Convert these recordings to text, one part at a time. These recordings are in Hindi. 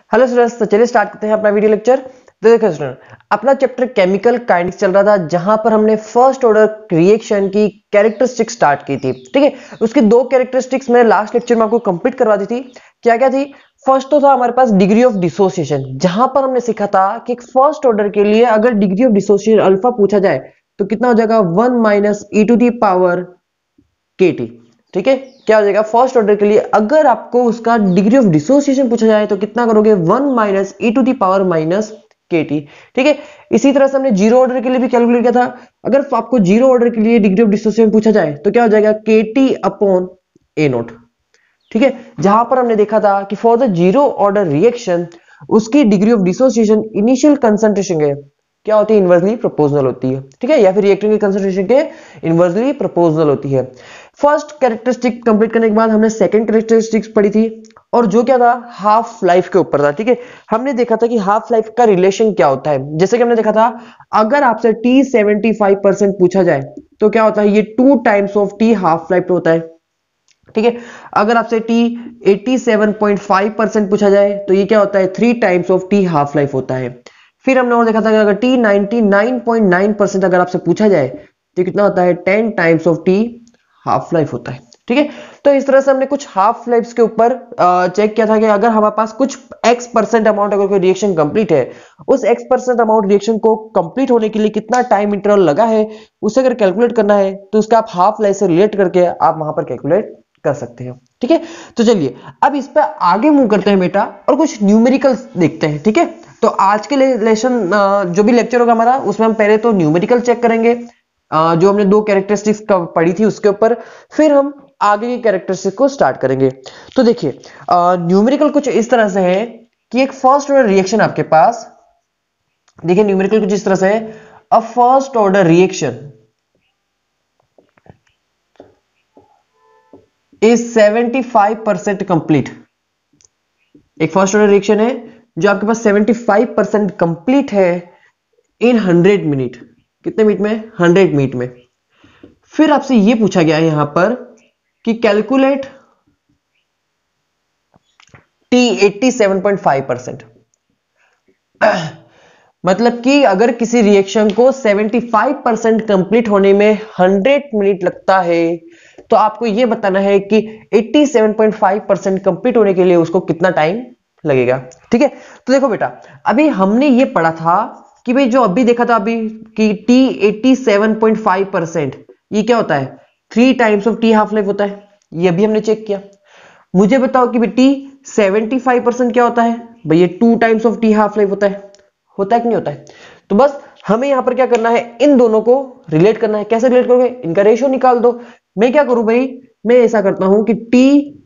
हेलो स्टूडेंट्स, तो चलिए स्टार्ट करते हैं अपना वीडियो लेक्चर। तो देखो स्टूडेंट, अपना चैप्टर केमिकल काइनेटिक्स चल रहा था, जहां पर हमने फर्स्ट ऑर्डर रिएक्शन की कैरेक्टरिस्टिक्स स्टार्ट की थी। ठीक है, उसकी दो कैरेक्टरिस्टिक्स मैंने लास्ट लेक्चर में आपको कंप्लीट करवा दी थी। क्या क्या थी? फर्स्ट तो था हमारे पास डिग्री ऑफ डिसोसिएशन, जहां पर हमने सीखा था कि फर्स्ट ऑर्डर के लिए अगर डिग्री ऑफ डिसोसिएशन अल्फा पूछा जाए तो कितना हो जाएगा, 1 minus e to the power K T. ठीक है, क्या हो जाएगा फर्स्ट ऑर्डर के लिए अगर आपको उसका डिग्री ऑफ डिसोसिएशन पूछा जाए तो कितना करोगे, 1 minus e to the power minus के टी। ठीक है, इसी तरह से हमने जीरो ऑर्डर के लिए भी कैलकुलेट किया था। अगर आपको जीरो ऑर्डर के लिए डिग्री ऑफ डिसोसिएशन पूछा जाए तो क्या हो जाएगा, के टी अपॉन ए नोट। ठीक है, जहां पर हमने देखा था कि for the zero order reaction उसकी degree of dissociation initial concentration के क्या होती है, इनवर्सली प्रोपोर्शनल होती है। ठीक है, या फिर रिएक्टेंट की कंसंट्रेशन के इनवर्सली प्रोपोर्शनल होती है। फर्स्ट कैरेक्टरिस्टिक कंप्लीट करने के बाद हमने सेकंड कैरेक्टरिस्टिक्स पढ़ी थी, और जो क्या था, हाफ लाइफ के ऊपर था। ठीक है, हमने देखा था कि हाफ लाइफ का रिलेशन क्या होता है। जैसे कि हमने देखा था, अगर आपसे टी 75% पूछा जाए तो क्या होता है, ये 2 times of T half life होता है। ठीक है, अगर आपसे टी 87.5% पूछा जाए तो ये क्या होता है, 3 times of T half life होता है। फिर हमने और देखा था कि अगर टी 99.9% अगर आपसे पूछा जाए तो कितना होता है, 10 times of T half life होता है। ठीक है, तो इस तरह से हमने कुछ हाफ लाइफ के ऊपर चेक किया था कि अगर हमारे पास कुछ x% अमाउंट अगर कोई रिएक्शन कंप्लीट है, उस x% अमाउंट रिएक्शन को कंप्लीट होने के लिए कितना टाइम इंटरवल लगा है, उसे अगर कैलकुलेट करना है तो उसका आप हाफ लाइफ से रिलेट करके आप वहां पर कैलकुलेट कर सकते हो। ठीक है, तो चलिए अब इस पर आगे मूव करते हैं बेटा, और कुछ न्यूमेरिकल्स देखते हैं। ठीक है, तो आज के लेसन जो भी लेक्चर होगा हमारा, उसमें हम पहले तो न्यूमेरिकल चेक करेंगे, जो हमने दो कैरेक्टरिस्टिक्स पढ़ी थी उसके ऊपर, फिर हम आगे की कैरेक्टरिस्टिक को स्टार्ट करेंगे। तो देखिए, न्यूमेरिकल कुछ इस तरह से है कि एक फर्स्ट ऑर्डर रिएक्शन आपके पास, देखिए न्यूमेरिकल कुछ इस तरह से है, a first order reaction is 75% complete. एक फर्स्ट ऑर्डर रिएक्शन है जो आपके पास 75% कंप्लीट है इन 100 मिनट। कितने मिनट में? 100 मिनट में। फिर आपसे यह पूछा गया है यहां पर कि कैलकुलेट टी 87.5%। मतलब कि अगर किसी रिएक्शन को 75% कंप्लीट होने में 100 मिनट लगता है तो आपको यह बताना है कि 87.5% कंप्लीट होने के लिए उसको कितना टाइम लगेगा। ठीक है, तो देखो बेटा, अभी हमने ये पढ़ा था कि भाई जो अभी देखा था अभी कि टी 87.5% ये क्या होता है, 3 times of T half life होता है। ये अभी हमने चेक किया। मुझे बताओ कि टी 75% क्या होता है, भाई ये 2 times of T half life होता है। होता है कि नहीं होता है? तो बस हमें यहां पर क्या करना है, इन दोनों को रिलेट करना है। कैसे रिलेट करोगे, इनका रेशियो निकाल दो। मैं क्या करूं भाई, मैं ऐसा करता हूं कि टी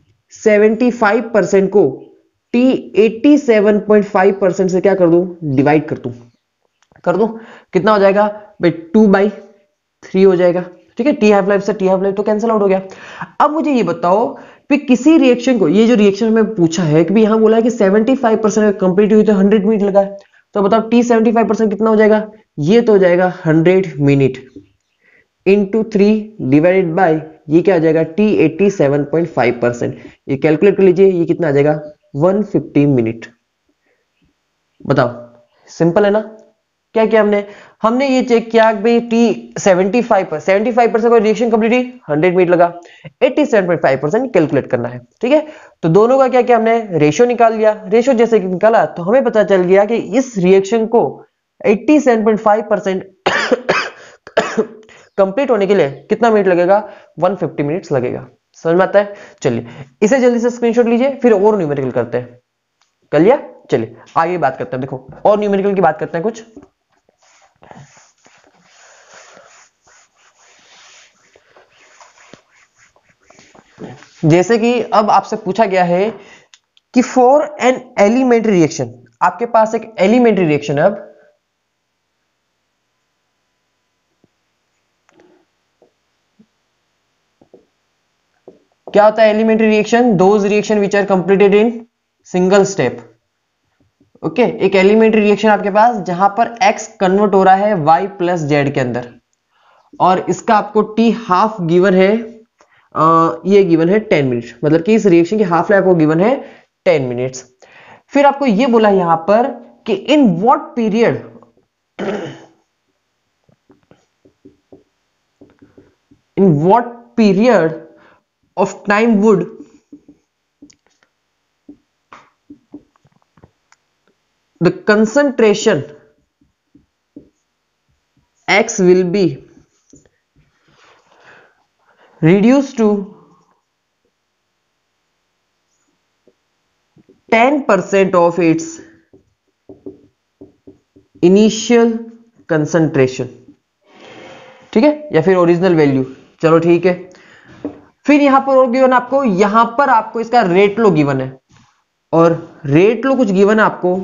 75% को टी 87.5% से क्या कर दूं, डिवाइड कर दूं। कितना हो जाएगा भाई, 2/3 हो जाएगा। ठीक है, टी हाफ लाइफ से टी हाफ लाइफ तो कैंसिल आउट हो गया। अब मुझे ये बताओ कि किसी रिएक्शन को, ये जो रिएक्शन में पूछा है कि यहां बोला है कि 75% कंप्लीट हुई तो 100 मिनट लगा है, तो बताओ टी 75% कितना हो जाएगा, ये तो हो जाएगा 100 मिनट इंटू 3 डिवाइडेड बाय ये क्या आ जाएगा, टी 87.5%। ये कैलकुलेट कर लीजिए, ये कितना आ जाएगा, 150 मिनट। बताओ, सिंपल है ना? क्या किया हमने ये चेक किया कि भाई टी 75% कोई रिएक्शन कंप्लीट हुई, 100 मिनट लगा, 87.5% कैलकुलेट करना है। ठीक है, तो दोनों का क्या किया हमने, रेशियो निकाल लिया। रेशियो जैसे कि निकाला तो हमें पता चल गया कि इस रिएक्शन को 87.5% कंप्लीट होने के लिए कितना मिनट लगेगा, 150 मिनट्स लगेगा। समझ में आता है? चलिए इसे जल्दी से स्क्रीनशॉट लीजिए, फिर और न्यूमेरिकल करते हैं। कर लिया? चलिए आगे बात करते हैं। देखो और न्यूमेरिकल की बात करते हैं कुछ। जैसे कि अब आपसे पूछा गया है कि फॉर एन एलिमेंट्री रिएक्शन, आपके पास एक एलिमेंट्री रिएक्शन है। अब क्या होता है elementary reaction, those reaction which are completed in single step. Okay, एक एलिमेंट्री रिएक्शन आपके पास जहां पर x कन्वर्ट हो रहा है y प्लस जेड के अंदर, और इसका आपको t हाफ गिवन है, ये गिवन है 10 मिनट। मतलब कि इस रिएक्शन की हाफ लाइफ को गिवन है 10 मिनट्स। फिर आपको ये बोला यहां पर कि in what period in what period of time would the concentration X will be reduced to 10% of its initial concentration, ठीक है, या फिर ओरिजिनल वैल्यू। चलो ठीक है, फिर यहां पर और गिवन आपको, यहां पर आपको इसका रेट लो गिवन है, और रेट लो कुछ गिवन है आपको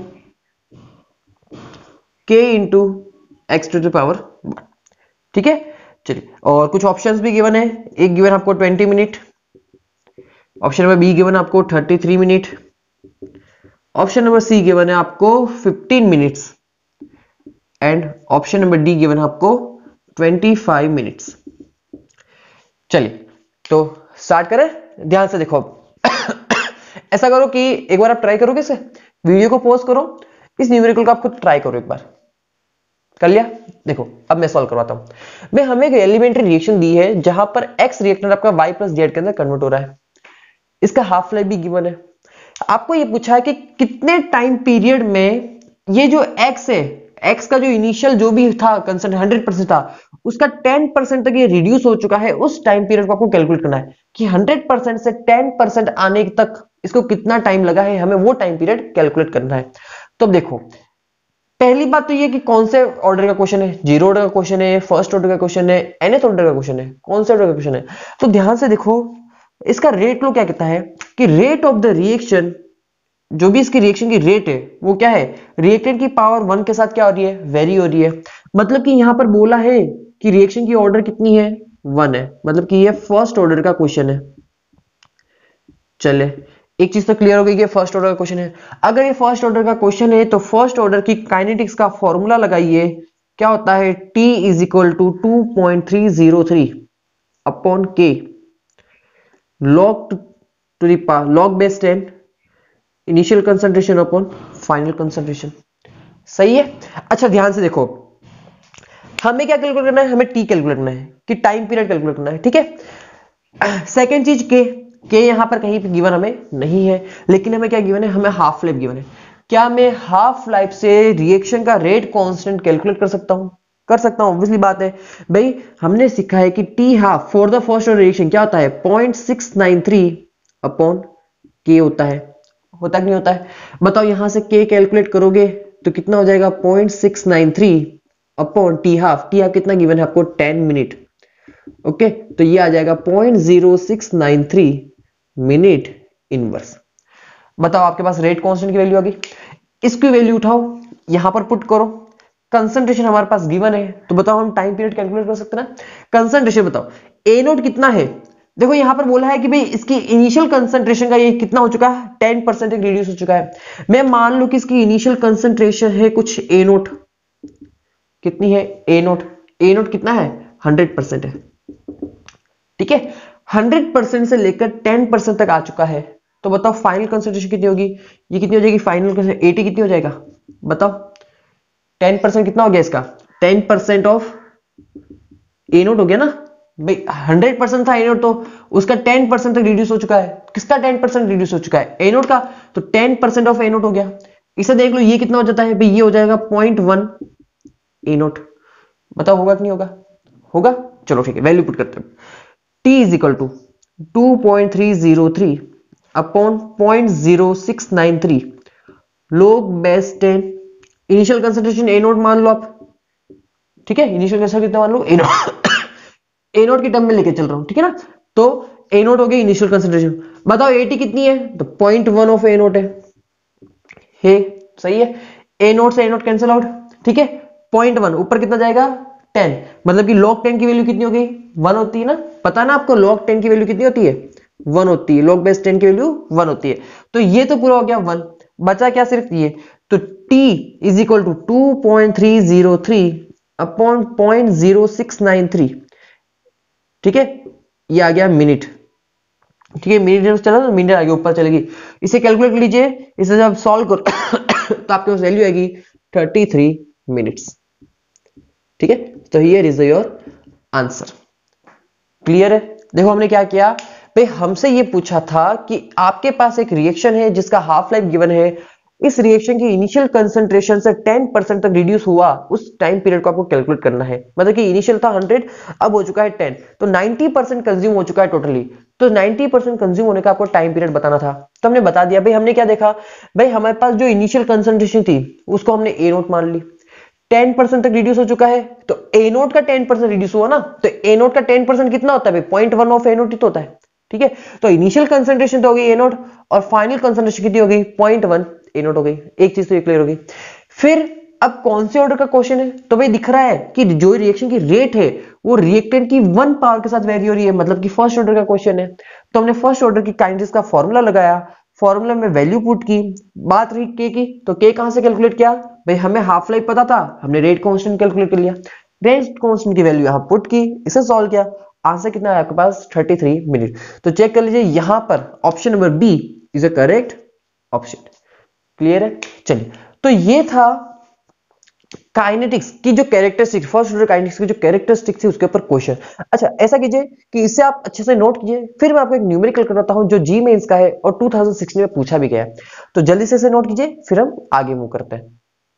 k into X to the power, ठीक है। चलिए, और कुछ ऑप्शंस भी गिवन है। एक गिवन आपको 20 minute, option number B given आपको 33 minute, option number C given है आपको 15 minutes, and option number D given है आपको 25 मिनट्स। चलिए तो स्टार्ट करें, ध्यान से देखो। ऐसा करो कि एक बार आप ट्राई करोगे इसे, वीडियो को पॉज करो, इस न्यूमेरिकल को आप खुद ट्राई करो, एक बार कर लिया। देखो अब मैं सॉल्व करवाता हूं। मैं हमें एक एलिमेंट्री रिएक्शन दी है जहां पर x रिएक्टेंट आपका y प्लस जेड के अंदर कन्वर्ट हो रहा है, इसका हाफ लाइफ भी गिवन है। आपको ये पूछा है कि कितने टाइम पीरियड में ये जो x है, x का जो इनिशियल जो भी था कंसेंट्रेशन 100% था, उसका 10% तक ये रिड्यूस हो चुका है। उस टाइम पीरियड को आपको कैलकुलेट करना है कि 100% से 10% आने तक इसको कितना टाइम लगा है, हमें वो टाइम पीरियड कैलकुलेट करना है। तो देखो, पहली बात तो ये कि कौन से ऑर्डर का क्वेश्चन है, जीरो ऑर्डर का क्वेश्चन है, फर्स्ट ऑर्डर का क्वेश्चन है, nth ऑर्डर का क्वेश्चन है, कौन से ऑर्डर का क्वेश्चन है। तो ध्यान से देखो, इसका रेट लो क्या कहता है कि रेट ऑफ द रिएक्शन, जो भी इसकी रिएक्शन की रेट है वो क्या है, रिएक्टेंट की पावर 1 के साथ क्या हो रही है, वेरी हो रही है। मतलब कि यहां पर बोला है कि रिएक्शन की ऑर्डर कितनी है, 1 है, मतलब कि ये फर्स्ट ऑर्डर का क्वेश्चन है। चले, एक चीज तो क्लियर हो गई कि फर्स्ट ऑर्डर का क्वेश्चन है। अगर ये फर्स्ट ऑर्डर का क्वेश्चन है तो फर्स्ट ऑर्डर की काइनेटिक्स का फॉर्मूला लगाइए, क्या होता है, T is equal to 2.303 upon K log base 10 initial concentration upon final concentration. सही है। अच्छा ध्यान से देखो, हमें क्या कैलकुलेट करना है, हमें टी कैलकुलेट करना है कि टाइम पीरियड कैलकुलेट करना है, ठीक है। सेकेंड चीज के यहां पर कहीं पे गिवन हमें नहीं है, लेकिन हमें क्या गिवन है, हमें हाफ लाइफ गिवन है। क्या मैं हाफ लाइफ से रिएक्शन का रेट कांस्टेंट कैलकुलेट कर सकता हूं, कर सकता हूं, ऑब्वियसली बात है भाई। हमने सीखा है कि T half for the first order reaction क्या होता है, 0.693 अपॉन के होता है कि नहीं होता है। बताओ यहां से के कैलकुलेट करोगे तो कितना हो जाएगा, 0.693 अपॉन टी हाफ कितना गिवन है आपको, 10 मिनट। ओके, तो ये आ जाएगा 0.0693 मिनट इनवर्स। बताओ आपके पास रेट कांस्टेंट की वैल्यू आ गई, इसकी वैल्यू उठाओ, यहां पर पुट करो। कंसंट्रेशन हमारे पास गिवन है, तो बताओ हम टाइम पीरियड कैलकुलेट कर सकते हैं ना। कंसंट्रेशन बताओ, ए नोट कितना है, देखो यहां पर बोला है कि भाई इसकी इनिशियल कंसंट्रेशन का ये कितना हो चुका है, 10% तक रिड्यूस हो चुका है। मैं मान लूं कि इसकी इनिशियल कंसंट्रेशन है कुछ ए नोट, कितनी है, ए नोट कितना है, 100% है, ठीक है। 100% से लेकर 10% तक आ चुका है, तो बताओ फाइनल कंसंट्रेशन कितनी होगी, ये कितनी हो जाएगी फाइनल कंसंट्रेशन, 80 कितनी हो जाएगा, बताओ 10% कितना हो गया इसका, 10% ऑफ ए नोट हो गया ना भाई। 100% था ए नोट, तो उसका 10% तक रिड्यूस हो चुका है। किसका 10% रिड्यूस हो चुका है, ए नोट का, तो 10% ऑफ ए नोट हो गया। इसे देख लो, ये कितना हो जाता है भाई, ये हो जाएगा 0.1 ए नोट। बताओ होगा कि नहीं होगा, होगा। चलो ठीक है, वैल्यू पुट करते हैं। T is equal to 2.303 upon 0.0693 log base 10 initial concentration A naught मान लो आप, ठीक है। इनिशियल कंसंट्रेशन कितना मान लो, ए नोट ए नोट की टर्म में लेके चल रहा हूं, ठीक है ना। तो ए नोट हो गया इनिशियल कंसंट्रेशन। बताओ 80 कितनी है, तो 0.1 ऑफ ए नोट है, सही है। ए नोट से ए नोट कैंसिल आउट, ठीक है। 0.1 ऊपर कितना जाएगा, 10, मतलब कि log 10 की वैल्यू कितनी हो गई, 1 होती है ना, पता ना आपको log 10 की वैल्यू कितनी होती है, 1 होती है। log बेस 10 की वैल्यू 1 होती है। तो ये तो पूरा हो गया 1, बचा क्या सिर्फ ये, तो T is equal to 2.303 upon 0.0693, ठीक है, ये आ गया मिनट। ठीक है, मिनट चला तो मिनट आगे ऊपर चलेगी। इसे कैलकुलेट कर लीजिए, इसे जब सॉल्व करो तो आपके पास वैल्यू आएगी 33 मिनट्स। ठीक है, तो here is your answer. Clear है? देखो हमने क्या किया भाई, हमसे ये पूछा था कि आपके पास एक रिएक्शन है जिसका हाफ लाइफ गिवन है, इस रिएक्शन की इनिशियल कंसंट्रेशन से 10% तक रिड्यूस हुआ, उस टाइम पीरियड को आपको कैलकुलेट करना है। मतलब कि इनिशियल था 100, अब हो चुका है 10, तो 90% कंज्यूम हो चुका है टोटली। तो 90% कंज्यूम होने का आपको टाइम पीरियड बताना था, तो हमने बता दिया। भाई हमने क्या देखा, भाई हमारे पास जो इनिशियल कंसंट्रेशन थी उसको हमने ए नोट मान ली, 10% तक रिड्यूस हो चुका है, तो ए नोट का 10% रिड्यूस हुआ ना, तो ए नोट का 10% कितना होता है? 0.1 ऑफ ए नोट ही तो होता है। ठीक है, तो इनिशियल कंसंट्रेशन तो हो गई ए नोट, और फाइनल कंसंट्रेशन कितनी हो गई? 0.1 ए नोट हो गई। एक चीज तो ये क्लियर हो गई। फिर अब कौन से ऑर्डर का क्वेश्चन है? तो भाई दिख रहा है कि जो रिएक्शन की रेट है वो रिएक्टेंट की 1 पावर के साथ वेरी हो रही है, मतलब कि फर्स्ट ऑर्डर का क्वेश्चन है। तो हमने फर्स्ट ऑर्डर की काइनेटिक्स का फॉर्मूला लगाया, फॉर्मूला में वैल्यू पुट की, बात रही के की, तो के कहां से कैलकुलेट किया? भाई हमें हाफ लाइफ पता था, हमने रेट कांस्टेंट कैलकुलेट कर लिया, रेट कांस्टेंट की वैल्यू यहां पुट की, इसे सॉल्व किया, आंसर कितना है आपके पास? 33 मिनट। तो चेक कर लीजिए, यहां पर option number B is a correct option. Clear है? चलिए, तो ये था काइनेटिक्स की जो कैरेक्टरिस्टिक्स, फर्स्ट ऑर्डर काइनेटिक्स की जो कैरेक्टरिस्टिक्स थी उसके ऊपर क्वेश्चन। अच्छा ऐसा कीजिए कि इसे आप अच्छे से नोट कीजिए, फिर मैं आपको एक न्यूमेरिकल करवाता हूं जो जी मेंस का है और 2016 में पूछा भी गया है। तो जल्दी से इसे नोट कीजिए, फिर हम आगे मूव करते हैं।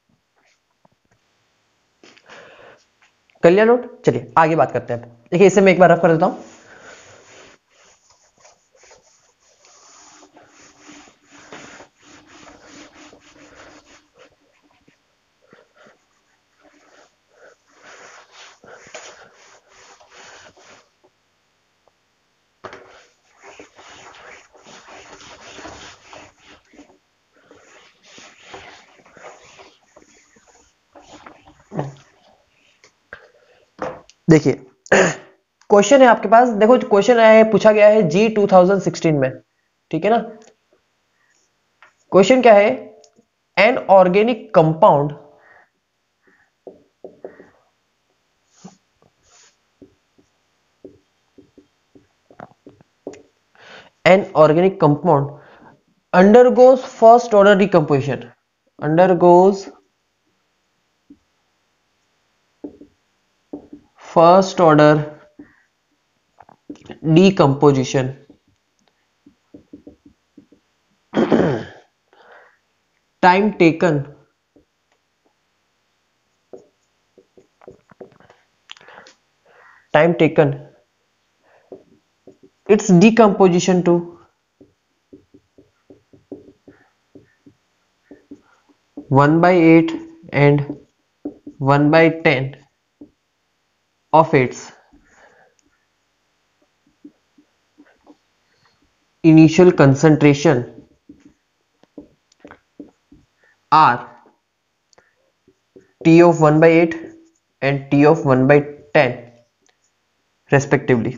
कर लिया नोट? चलिए आगे बात करते हैं। देखिए इसे मैं एक बार रफ कर देता हूं। देखिए क्वेश्चन है आपके पास, देखो क्वेश्चन आया है, पूछा गया है जी 2016 में। ठीक है ना? क्वेश्चन क्या है? An organic compound an organic compound undergoes first order decomposition, undergoes first order decomposition, time taken its decomposition to 1/8 and 1/10 of its initial concentration are T of 1/8 and T of 1/10 respectively.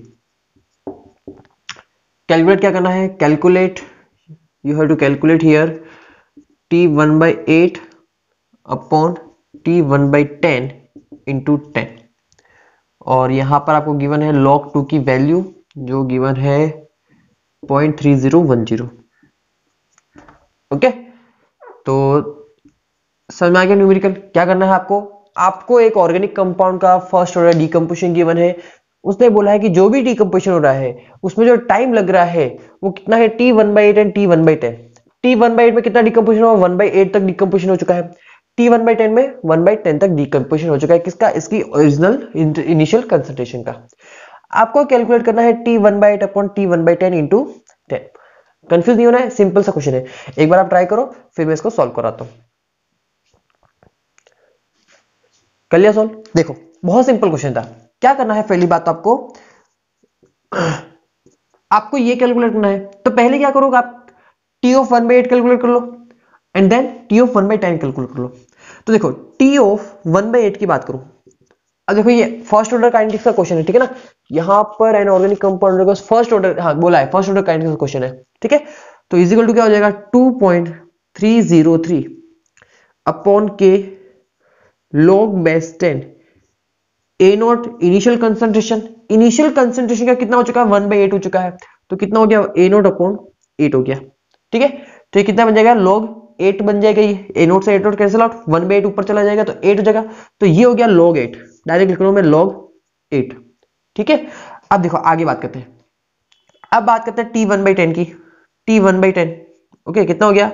Calculate क्या करना है? Calculate, you have to calculate here T 1/8 upon T 1/10 into 10, और यहां पर आपको गिवन है log 2 की वैल्यू जो गिवन है 0.3010। ओके, तो समझ में आ गया न्यूमेरिकल? क्या करना है आपको? आपको एक ऑर्गेनिक कंपाउंड का फर्स्ट ऑर्डर डिकम्पोजिशन गिवन है, उसने बोला है कि जो भी डिकम्पोजिशन हो रहा है उसमें जो टाइम लग रहा है वो कितना है? T 1/8 and T 1/10। T 1/8 में कितना डिकम्पोजिशन हुआ? 1/8 तक डिकम्पोजिशन हो चुका है। T 1/10 में 1/10 तक डिकम्पोजिशन हो चुका है। किसका? इसकी ओरिजिनल इनिशियल कंसंट्रेशन का। आपको कैलकुलेट करना है T 1/8 upon T 1/10 into 10। Confuse नहीं होना है, सिंपल सा क्वेश्चन है, एक बार आप ट्राई करो फिर मैं इसको सॉल्व कराता हूं। कर लिया सॉल्व? देखो बहुत सिंपल क्वेश्चन था। क्या करना है? पहली बात आपको आपको ये कैलकुलेट करना है, तो पहले क्या करोगे आप? T ऑफ 1/8 कैलकुलेट कर लो and then T of 1/10 calculate कर लो। तो देखो T ऑफ 1/8 की बात करूं, अब देखो ये फर्स्ट ऑर्डर काइनेटिक्स का क्वेश्चन है, ठीक है ना? यहां पर एन ऑर्गेनिक कंपाउंड का फर्स्ट ऑर्डर, हाँ बोला है फर्स्ट ऑर्डर काइनेटिक्स का क्वेश्चन है, ठीक है? तो इज इक्वल टू क्या हो जाएगा? 2.303 upon K log base 10 A naught initial concentration, initial concentration का कितना हो चुका है? 1/8 हो चुका है, तो कितना हो गया, ए नोट अपॉन 8 हो गया। ठीक है, तो ये कितना बन जाएगा, log 8 बन जाएगा। ये ए नोट से ए नोट कैंसिल आउट, 1/8 ऊपर चला जाएगा तो 8 हो जाएगा। तो ये हो गया log 8, डायरेक्ट लिख रहा हूं मैं log 8। ठीक है, अब देखो आगे बात करते हैं। अब बात करते हैं t1/10 की। t1/10 ओके, कितना हो गया,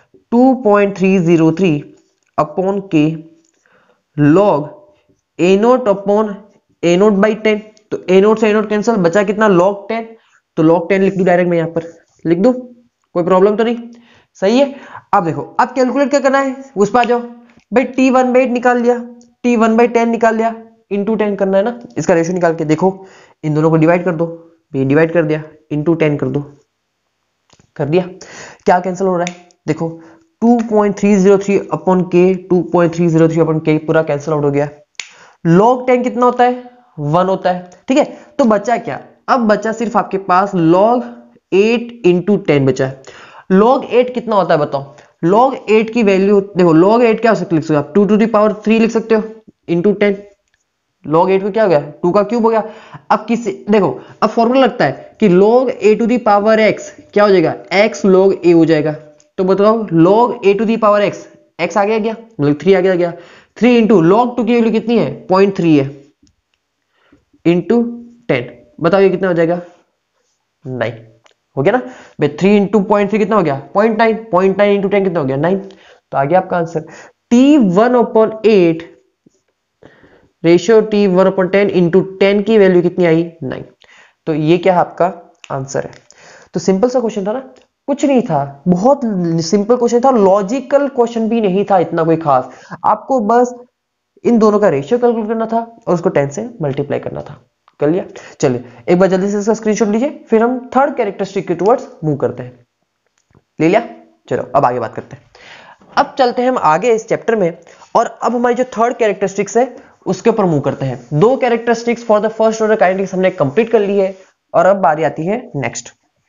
2.303 upon K log A naught upon A naught by 10। तो ए नोट से ए नोट कैंसिल, बचा कितना, log 10। तो log 10 लिख दूं डायरेक्ट मैं, यहां पर लिख दूं, कोई प्रॉब्लम तो नहीं, सही है। अब देखो, अब कैलकुलेट क्या करना है, उस पर आ जाओ भाई। t1/8 निकाल लिया, t1/10 निकाल लिया, इंटू 10 करना है ना, इसका रेशियो निकाल के देखो, इन दोनों को डिवाइड कर दो, ये डिवाइड कर दिया, इंटू 10 कर दो, कर दिया। क्या कैंसिल हो रहा है, देखो 2.303 अपॉन के, 2.303 अपॉन के पूरा कैंसिल आउट हो गया। log 10 कितना होता है, 1 होता है। ठीक है, तो बचा क्या, अब बचा सिर्फ आपके पास log 8 इंटू 10 बचा है। log 8 कितना होता है बताओ, log 8 की वैल्यू देखो, log 8 क्या हो सकता है, लिख सकते हो आप 2 टू द पावर 3 लिख सकते हो, इंटू 10। log 8 को क्या हो गया, 2 का क्यूब हो गया। अब किसी देखो, अब फॉर्मूला लगता है कि log a to the power x क्या हो जाएगा, x log a हो जाएगा। तो बताओ log a to the power x, x आ गया, मतलब 3 आ गया, 3 इंटू log 2 की वैल्यू कितनी है, 0.3 है, इंटू 10, बताओ ये कितना हो जाएगा, 9 हो गया ना भाई। 3 इंटू 0.3 कितना हो गया, 0.9, 0.9 इंटू 10 कितना हो गया, 9। तो आ गया आपका answer, t1/8 ratio t1/10 into 10 की वैल्यू कितनी आई, 9। तो ये क्या है आपका आंसर है। तो सिंपल सा क्वेश्चन था ना, कुछ नहीं था, बहुत सिंपल क्वेश्चन था, लॉजिकल क्वेश्चन भी नहीं था इतना कोई खास, आपको बस इन दोनों का रेशियो कैलकुलेट करना था और उसको 10 से मल्टीप्लाई करना था, कर लिया। चलिए एक बार जल्दी से इसका स्क्रीनशॉट लीजिए, फिर हम थर्ड कैरेक्टरिस्टिक के टुवर्ड्स मूव करते हैं। ले लिया, चलो अब आगे बात करते हैं। अब चलते हैं हम आगे इस चैप्टर में, और अब हमारी जो थर्ड कैरेक्टरिस्टिक्स है उसके ऊपर मूव करते हैं। दो characteristics for the first order kinetics हमने कंप्लीट कर ली है, और अब बारी आती है नेक्स्ट।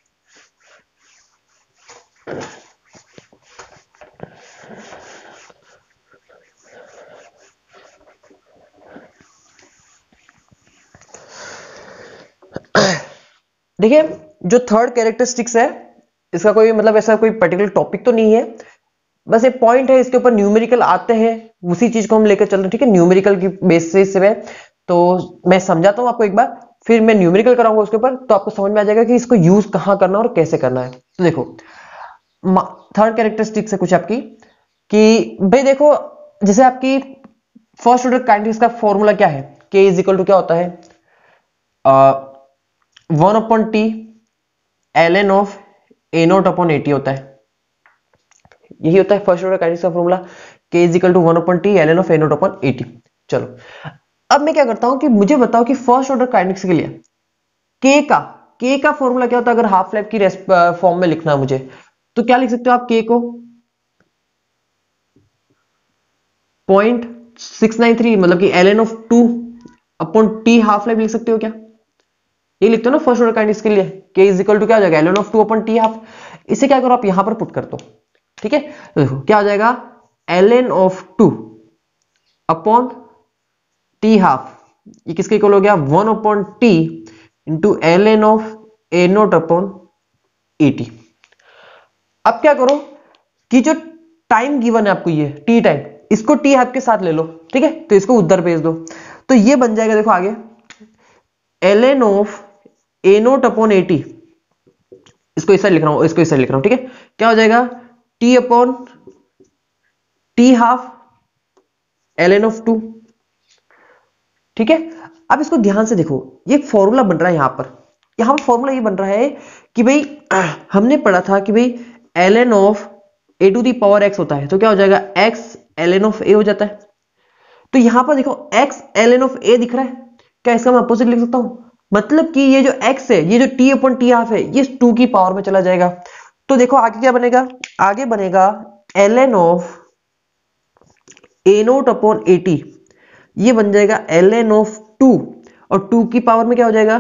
देखिए जो थर्ड कैरेक्टरिस्टिक्स है, इसका कोई मतलब ऐसा कोई पर्टिकुलर टॉपिक तो नहीं है, बस एक पॉइंट है, इसके ऊपर न्यूमेरिकल आते हैं, उसी चीज को हम लेकर चल रहे हैं। ठीक है, न्यूमेरिकल की बेसिस पे तो मैं समझाता हूं आपको एक बार, फिर मैं न्यूमेरिकल कराऊंगा उसके ऊपर, तो आपको समझ में आ जाएगा कि इसको यूज कहां करना और कैसे करना है। तो देखो थर्ड कैरेक्टरिस्टिक्स है कुछ आपकी, कि भाई देखो जैसे आपकी फर्स्ट ऑर्डर काइनेटिक्स का फॉर्मूला क्या है, के इज इक्वल टू क्या होता है, 1/t ln of A naught upon 80 होता है, यही होता है फर्स्ट ऑर्डर काइनेटिक्स का formula, k is equal to 1/t ln of A naught upon 80। चलो अब मैं क्या करता हूं कि मुझे बताओ कि फर्स्ट ऑर्डर काइनेटिक्स के लिए k का फॉर्मूला क्या होता है, अगर हाफ लाइफ की फॉर्म में लिखना है मुझे, तो क्या लिख सकते हो आप, k को 0.693 मतलब कि ln of 2 upon t half life लिख सकते हो क्या, ये लिखते हो ना फर्स्ट ऑर्डर काइनेटिक्स के लिए, k इज इक्वल टू क्या हो जाएगा, ln of 2 upon t half. इसे क्या करो आप यहां पर पुट कर दो। ठीक है, तो देखो क्या हो जाएगा, ln of 2 upon t half, ये किसके इक्वल हो गया, 1/t into ln of A naught upon 80। अब क्या करो कि जो टाइम गिवन है आपको, ये t टाइम, इसको t हाफ के साथ ले लो। ठीक है, तो इसको उधर भेज दो, तो ये बन जाएगा, देखो आगे ln of A naught upon 80, इसको इस साइड लिख रहा हूं, इसको इस साइड लिख रहा हूं। ठीक है, क्या हो जाएगा, t upon t half ln of 2। ठीक है, अब इसको ध्यान से देखो, ये फॉर्मूला बन रहा है यहां पर फॉर्मूला ये बन रहा है कि भाई हमने पढ़ा था कि भाई ln of a to the power x होता है, तो क्या हो जाएगा, x ln ऑफ a हो जाता है। तो यहां पर देखो x ln ऑफ a दिख रहा है, क्या इसका मैं अपोजिट लिख सकता हूं, मतलब कि ये जो x है, ये जो t अपॉन t हाफ है, ये 2 की पावर में चला जाएगा। तो देखो आगे क्या बनेगा, आगे बनेगा ln of a naught upon 80, ये बन जाएगा ln ऑफ 2, और 2 की पावर में क्या हो जाएगा,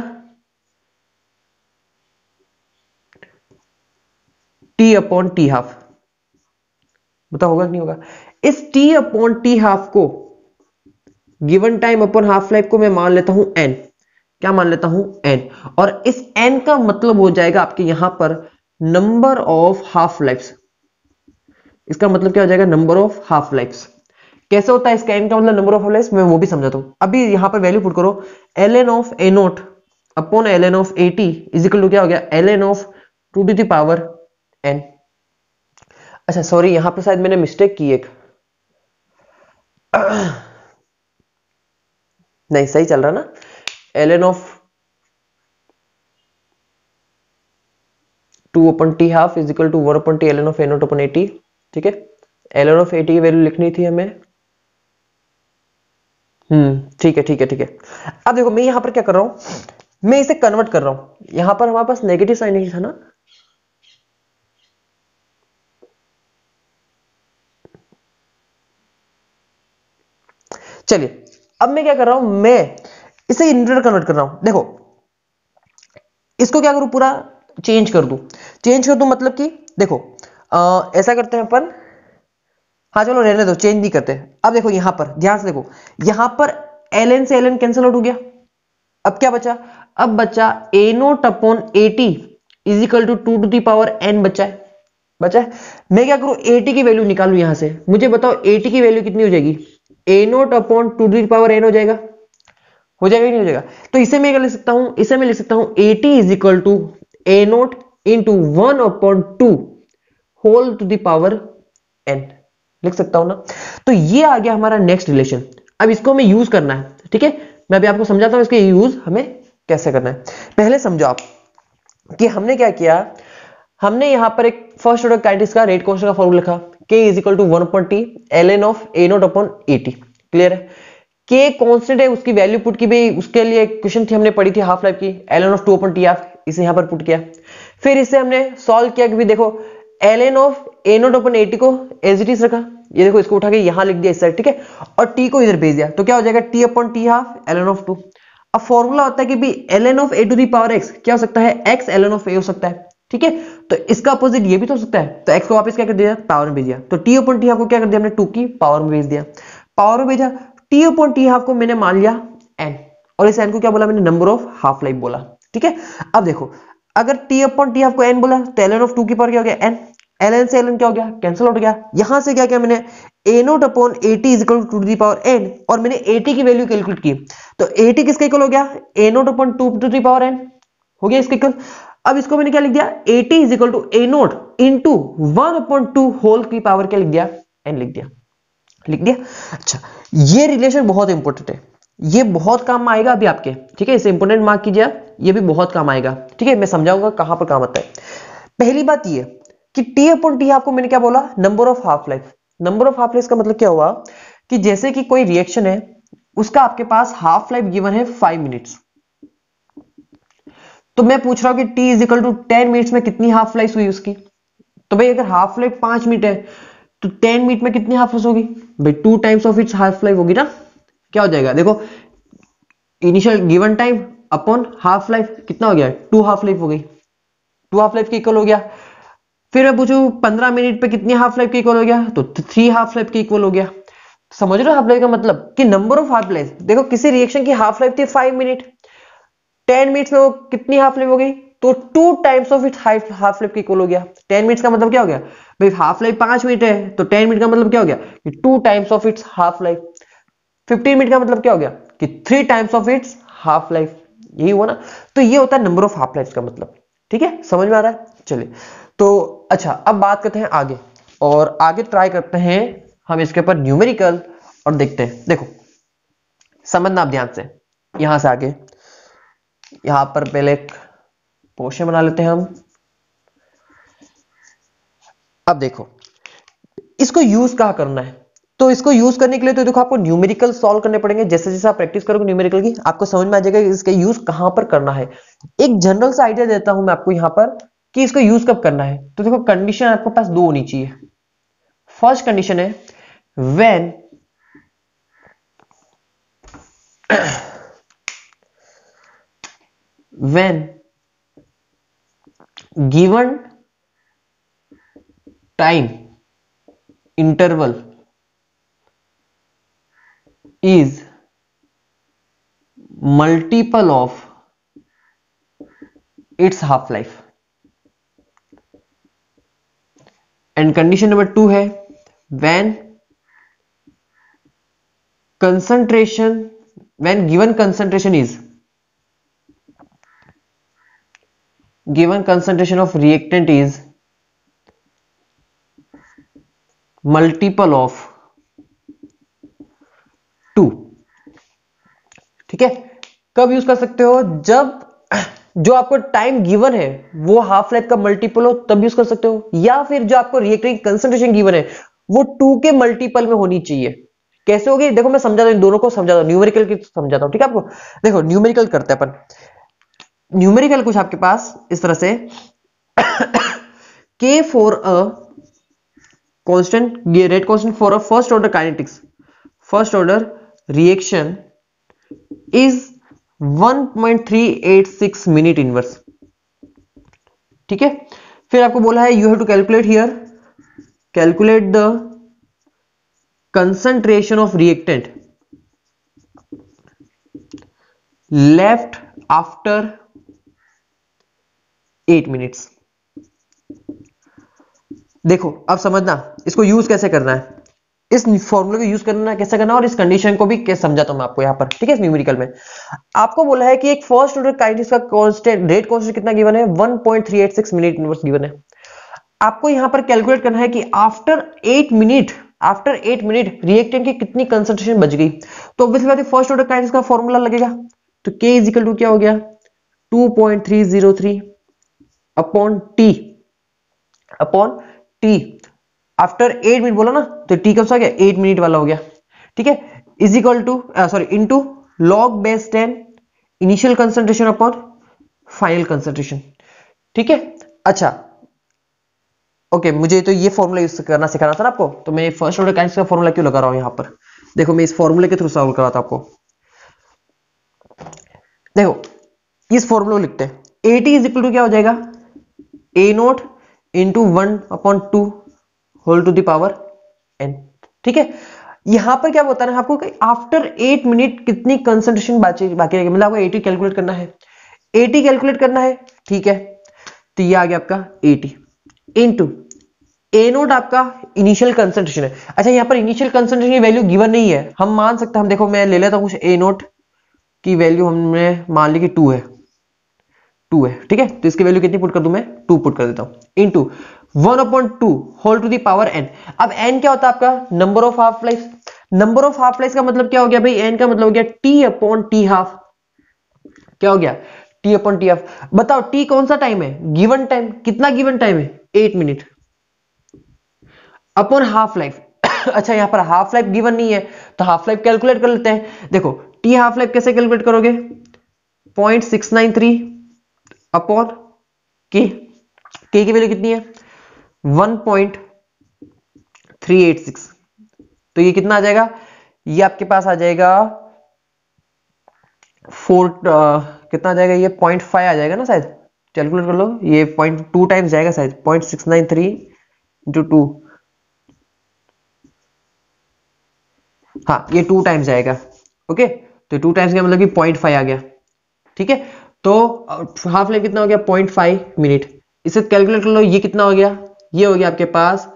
t अपॉन टी हाफ। बताओ होगा कि नहीं होगा, इस t अपॉन टी हाफ को given time upon half life को मैं मान लेता हूं n, क्या मान लेता हूं n, और इस n का मतलब हो जाएगा आपके यहां पर नंबर ऑफ हाफ लाइफ्स। इसका मतलब क्या हो जाएगा, नंबर ऑफ हाफ लाइफ्स। कैसे होता है इसका n का मतलब नंबर ऑफ हाफ लाइफ्स, मैं वो भी समझाता हूं। अभी यहां पर वैल्यू पुट करो, ln of a naught upon ln of 80 is equal to क्या हो गया, ln of 2 to the power n। अच्छा सॉरी, यहां पर शायद मैंने मिस्टेक की एक, नहीं सही चल रहा ना, ln of 2 upon T half is equal to 1 upon T ln of a naught upon 80। ठीक है, ln ऑफ 80 की वैल्यू लिखनी थी हमें। ठीक है ठीक है ठीक है। अब देखो मैं यहां पर क्या कर रहा हूं, मैं इसे कन्वर्ट कर रहा हूं। यहां पर हमारे पास नेगेटिव साइन नहीं था ना, चलिए अब मैं क्या कर रहा हूं, मैं इसे इंटीजर कन्वर्ट कर रहा हूं। देखो इसको क्या करूं, पूरा चेंज कर दूं। चेंज कर दूं मतलब कि देखो ऐसा करते हैं अपन, हाँ चलो रहने दो, चेंज नहीं करते। अब देखो यहां पर ध्यान से देखो, यहां पर ln से ln कैंसिल आउट हो गया। अब क्या बचा, अब बचा a naught upon 80 is equal to 2 to the power n बचा है, बचा है। मैं क्या करूं, 80 की वैल्यू निकालू यहां से, मुझे बताओ 80 की वैल्यू कितनी हो जाएगी, a naught upon 2 to the power n हो जाएगा, हो जाएगा नहीं हो जाएगा। तो इसे मैं क्या लिख सकता हूं, इसे मैं लिख सकता हूं 80 is equal to a naught into 1 upon 2 whole to the power n, लिख सकता हूं ना। तो ये आ गया हमारा नेक्स्ट रिलेशन। अब इसको हमें यूज करना है, ठीक है, मैं अभी आपको समझाता हूं इसके यूज हमें कैसे करना है। पहले समझो आप कि हमने क्या किया, हमने यहां पर एक फर्स्ट ऑर्डर काइनेटिक्स का रेट कांस्टेंट का फॉर्मूला लिखा, k is equal to 1 upon T ln of a naught upon 80। Clear है, k कांस्टेंट है, उसकी वैल्यू पुट की भी, उसके लिए क्वेश्चन थी हमने पढ़ी थी हाफ लाइफ की, ln of 2 upon T half, इसे यहां पर पुट किया। फिर इसे हमने सॉल्व किया कि भी देखो ln of a naught upon 80 को एज इट इज रखा, ये देखो इसको उठा के यहां लिख दिया इस साइड, ठीक है, और t को इधर भेज दिया, तो क्या हो जाएगा t upon T half ln of 2। अब फॉर्मूला होता है कि भी ln of a to the power x क्या हो सकता है, x ln ऑफ a हो सकता है, ठीक है। तो इसका अपोजिट ये भी तो हो सकता है, तो x को वापस क्या कर दिया, पावर में भेज दिया। तो t अपॉन टी हाफ को क्या कर दिया हमने, 2 की पावर में भेज दिया, पावर में भेजा। t अपॉन टी हाफ को मैंने मान लिया n, और इस n को क्या बोला मैंने, नंबर ऑफ हाफ लाइफ बोला, ठीक है। अब देखो अगर t अपॉन टी हाफ को n बोला तो ln ऑफ 2 की पावर क्या हो गया n, ln से ln क्या हो गया, कैंसिल आउट हो गया। यहां से क्या किया मैंने, a naught upon 80 is equal to the power n, और मैंने 80 की वैल्यू कैलकुलेट की, तो 80 किसके इक्वल हो गया, a naught upon 2 to the power n हो गया इसके इक्वल। अब इसको मैंने क्या लिख दिया, 80 is equal to a naught into 1 upon 2 whole की पावर क्या लिख दिया, n लिख दिया, लिख दिया। अच्छा ये रिलेशन बहुत इंपॉर्टेंट है, ये बहुत काम आएगा अभी आपके, ठीक है, इसे इंपॉर्टेंट मार्क कीजिए आप, ये भी बहुत काम आएगा, ठीक है, मैं समझाऊंगा कहां पर काम आता है। पहली बात ये कि t अपॉन टी आपको मैंने क्या बोला, number of half life. Number of half life का मतलब क्या हुआ कि जैसे कि कोई रिएक्शन है, उसका आपके पास हाफ लाइफ गिवन है 5 मिनट्स, तो मैं पूछ रहा हूं कि t is equal to 10 minutes में कितनी हाफ लाइफ हुई उसकी। तो भाई अगर हाफ लाइफ 5 मिनट है तो 10 मिनट में कितनी हाफ लाइफ होगी भाई, 2 times of its half life होगी ना। क्या हो जाएगा देखो, initial given time upon half life कितना हो गया, 2 हाफ लाइफ हो गई, 2 हाफ लाइफ के इक्वल हो गया। फिर मैं पूछूं 15 मिनट पे कितनी हाफ लाइफ के इक्वल हो गया, तो 3 हाफ लाइफ के इक्वल हो गया। समझ रहे हो हाफ लाइफ का मतलब कि नंबर ऑफ हाफ लाइफ, देखो किसी रिएक्शन की हाफ लाइफ थी 5 मिनट, 10 मिनट्स में वो कितनी हाफ लाइफ हो गई, तो 2 times of it half life के इक्वल हो गया। 10 मिनट्स का मतलब क्या हो गया भाई, हाफ लाइफ 5 मिनट है, तो 10 मिनट का मतलब क्या हो गया कि 2 times of its half life. 15 minute का मतलब क्या हो गया कि 3 times of its half life, यही हुआ ना। तो ये होता है नंबर ऑफ हाफ लाइफ का मतलब, ठीक है, समझ में आ रहा है। चलिए तो अच्छा अब बात करते हैं आगे, और आगे ट्राई करते हैं हम इसके ऊपर न्यूमेरिकल, और देखते हैं। देखो समझना आप ध्यान से, यहां से आगे यहां पर पहले एक पोर्शन बना लेते हैं हम। अब देखो इसको यूज कहां करना है, तो इसको यूज करने के लिए तो देखो आपको न्यूमेरिकल सॉल्व करने पड़ेंगे। जैसे जैसे आप प्रैक्टिस करोगे न्यूमेरिकल की, आपको समझ में आ जाएगा इसका यूज कहां पर करना है। एक जनरल सा आइडिया देता हूं मैं आपको यहां पर कि इसको यूज कब करना है। तो देखो कंडीशन आपके पास दो होनी चाहिए। फर्स्ट कंडीशन है when when given time interval is multiple of its half life. And condition number 2 है when concentration when given concentration of reactant is multiple of 2। ठीक है, कब यूज कर सकते हो? जब जो आपको टाइम गिवन है वो हाफ लाइफ का मल्टीपल हो तब यूज कर सकते हो, या फिर जो आपको रिएक्टेंट कंसंट्रेशन गिवन है वो 2 के मल्टीपल में होनी चाहिए। कैसे होगी देखो, मैं समझाता हूं, दोनों को समझाता हूं, न्यूमेरिकल की समझाता हूं। ठीक है आपको, देखो न्यूमेरिकल करते हैं अपन। न्यूमेरिकल कुछ आपके पास इस तरह से K for a constant, rate constant for a first order kinetics, first order reaction is 1.386 minute inverse. ठीक है, फिर आपको बोला है you have to calculate here, calculate the concentration of reactant left after 8 minutes. देखो अब समझना इसको यूज कैसे करना है, इस फॉर्मूले को यूज करना कैसे करना, और इस कंडीशन को भी कैसे समझाता हूं मैं आपको यहां पर। ठीक है, न्यूमेरिकल में आपको बोला है कि एक फर्स्ट ऑर्डर काइनेटिक्स का कांस्टेंट, रेट कांस्टेंट कितना गिवन है? 1.386 मिनट इनवर्स गिवन है। आपको यहां पर कैलकुलेट करना है कि आफ्टर 8 मिनट रिएक्टेंट की कितनी कंसंट्रेशन बच गई। तो ऑब्वियसली बात है फर्स्ट ऑर्डर काइनेटिक्स का फॉर्मूला लगेगा, तो K इज इक्वल टू क्या हो गया? 2.303 अपॉन टी आफ्टर 8 मिनट बोला ना, तो टी कब सा गया? 8 मिनट वाला हो गया। ठीक है, is equal to into log base 10 initial concentration upon final concentration. ठीक है, अच्छा ओके, मुझे तो ये फॉर्मूला यूज करना सिखाना था ना आपको, तो मैं फर्स्ट ऑर्डर काइनेटिक्स का फॉर्मूला क्यों लगा रहा हूं यहां पर। देखो मैं इस फॉर्मूले के थ्रू सॉल्व कराता आपको। देखो इस फॉर्मूले को लिखते हैं, AT इज इक्वल टू क्या हो जाएगा? A naught into 1/2 whole to the power n। ठीक है, यहां पर क्या बताना है आपको कि आफ्टर 8 मिनट कितनी कंसंट्रेशन बाकी रहेगी, मतलब आपको AT कैलकुलेट करना है। AT कैलकुलेट करना है, ठीक है, तो ये आ गया आपका AT इंटू A नोट आपका इनिशियल कंसंट्रेशन है। अच्छा यहां पर इनिशियल कंसंट्रेशन की वैल्यू गिवन नहीं है, हम मान सकते हैं, हम देखो मैं ले लेता हूं कुछ A नोट की वैल्यू हमने मान ली कि 2 है। ठीक है, तो इसकी वैल्यू कितनी पुट कर दूं मैं? 2 पुट कर देता हूं into 1/2 whole to the power n। अब n क्या होता है आपका? Number of half life. Number of half life का मतलब क्या हो गया भाई? n का मतलब हो गया t/t हाफ। क्या हो गया? t/t half. बताओ t कौन सा टाइम है? Given time. कितना गिवन टाइम है? 8 मिनट अपॉन हाफ लाइफ। अच्छा यहां पर हाफ लाइफ गिवन नहीं है, तो हाफ लाइफ कैलकुलेट कर लेते हैं। देखो t हाफ लाइफ कैसे कैलकुलेट करोगे? 0.693 अपॉन k की वैल्यू कितनी है? 1.386। तो ये कितना आ जाएगा? ये आपके पास आ जाएगा 4 कितना आ जाएगा? ये 0.5 आ जाएगा ना शायद, कैलकुलेट कर लो, ये 0.2 टाइम्स जाएगा शायद, 0.693 इंटू 2, हाँ ये 2 टाइम्स जाएगा। ओके, तो 2 टाइम्स का मतलब कि 0.5 आ गया। ठीक है, तो हाफ लाइफ कितना हो गया? 0.5 मिनट। इसे कैलकुलेट कर लो, ये कितना हो गया? ये हो गया आपके पास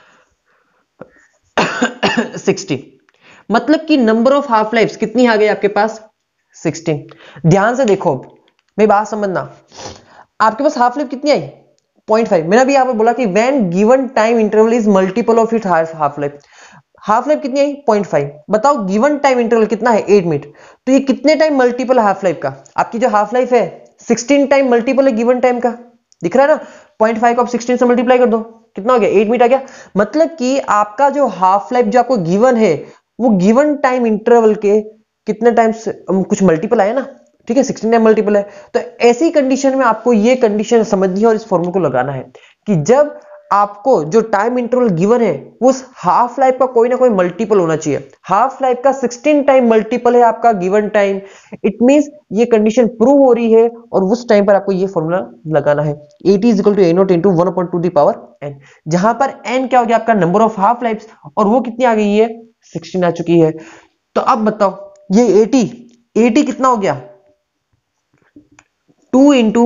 16। मतलब कि नंबर ऑफ हाफ लाइफ कितनी आ गई आपके पास? 16। ध्यान से देखो, मेरी बात समझना, आपके पास हाफ लाइफ कितनी आई? 0.5। मैंने अभी यहां पर बोला कि when given time interval is multiple of it half life. Half life कितनी आई? 0.5। बताओ गिवन टाइम इंटरवल कितना है? 8 मिनट। तो ये कितने टाइम मल्टीपल हाफ लाइफ का? आपकी जो हाफ लाइफ है 16 टाइम मल्टीपल है गिवन टाइम का, दिख रहा है ना? 0.5 को आप 16 से मल्टीप्लाई कर दो, कितना हो गया? 8 मिनट आ गया। मतलब कि आपका जो हाफ लाइफ जो आपको गिवन है वो गिवन टाइम इंटरवल के कितने टाइम्स कुछ मल्टीपल आया ना? ठीक है, 16 टाइम मल्टीपल है। तो ऐसी कंडीशन में आपको ये कंडीशन समझनी है और इस फॉर्मूले को लगाना है कि जब आपको जो टाइम इंटरवल गिवन है उस हाफ लाइफ का कोई ना कोई मल्टीपल होना चाहिए। हाफ लाइफ का 16 टाइम मल्टीपल है आपका गिवन टाइम, इट मींस ये कंडीशन प्रूव हो रही है और उस टाइम पर आपको ये फॉर्मूला लगाना है। AT is equal to A naught into 1/2 the power n, जहां पर n क्या हो गया? आपका नंबर ऑफ हाफ लाइफ, और वो कितनी आ गई है? 16 आ चुकी है। तो अब बताओ ये AT कितना हो गया? 2 इंटू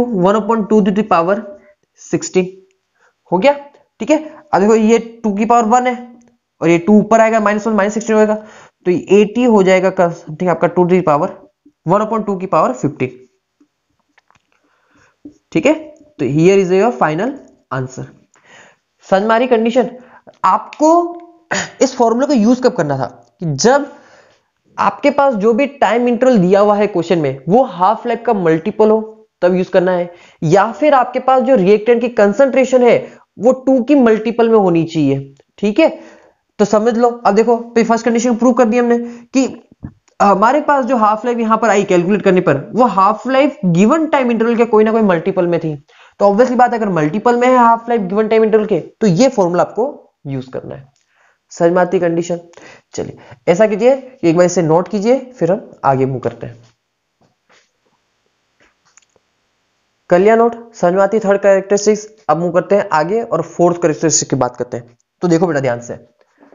1/2 हो गया। ठीक है, अब देखो ये 2 की पावर 1 है और ये 2 ऊपर आएगा, -1 -16 होएगा, तो ये 80 हो जाएगा समथिंग आपका 2 की पावर 1/2 की पावर 15। ठीक है, तो here is your final answer. समझ में आ रही कंडीशन? आपको इस फॉर्मूले को यूज कब करना था कि जब आपके पास जो भी टाइम इंटरवल दिया हुआ है क्वेश्चन में वो हाफ लाइफ का मल्टीपल हो, तब यूज करना है, या फिर आपके पास जो रिएक्टेंट की कंसंट्रेशन है वो 2 की मल्टीपल में होनी चाहिए। ठीक है, तो समझ लो। अब देखो फर्स्ट कंडीशन प्रूव कर दी हमने कि हमारे पास जो हाफ लाइफ यहां पर आई कैलकुलेट करने पर वो half life given time interval के कोई ना कोई मल्टीपल में थी, तो ऑब्वियसली बात है अगर मल्टीपल में है half life given time interval के तो ये फॉर्मूला आपको यूज करना है। समझ में आती कंडीशन? चलिए ऐसा कीजिए, एक बार इसे नोट कीजिए, फिर हम आगे मूव करते हैं। कर लिया नोट? समझ में आती थर्ड कैरेक्टरिस्टिक्स। अब मूव करते हैं आगे और फोर्थ कैरेक्टरिस्टिक की बात करते हैं। तो देखो बेटा ध्यान से,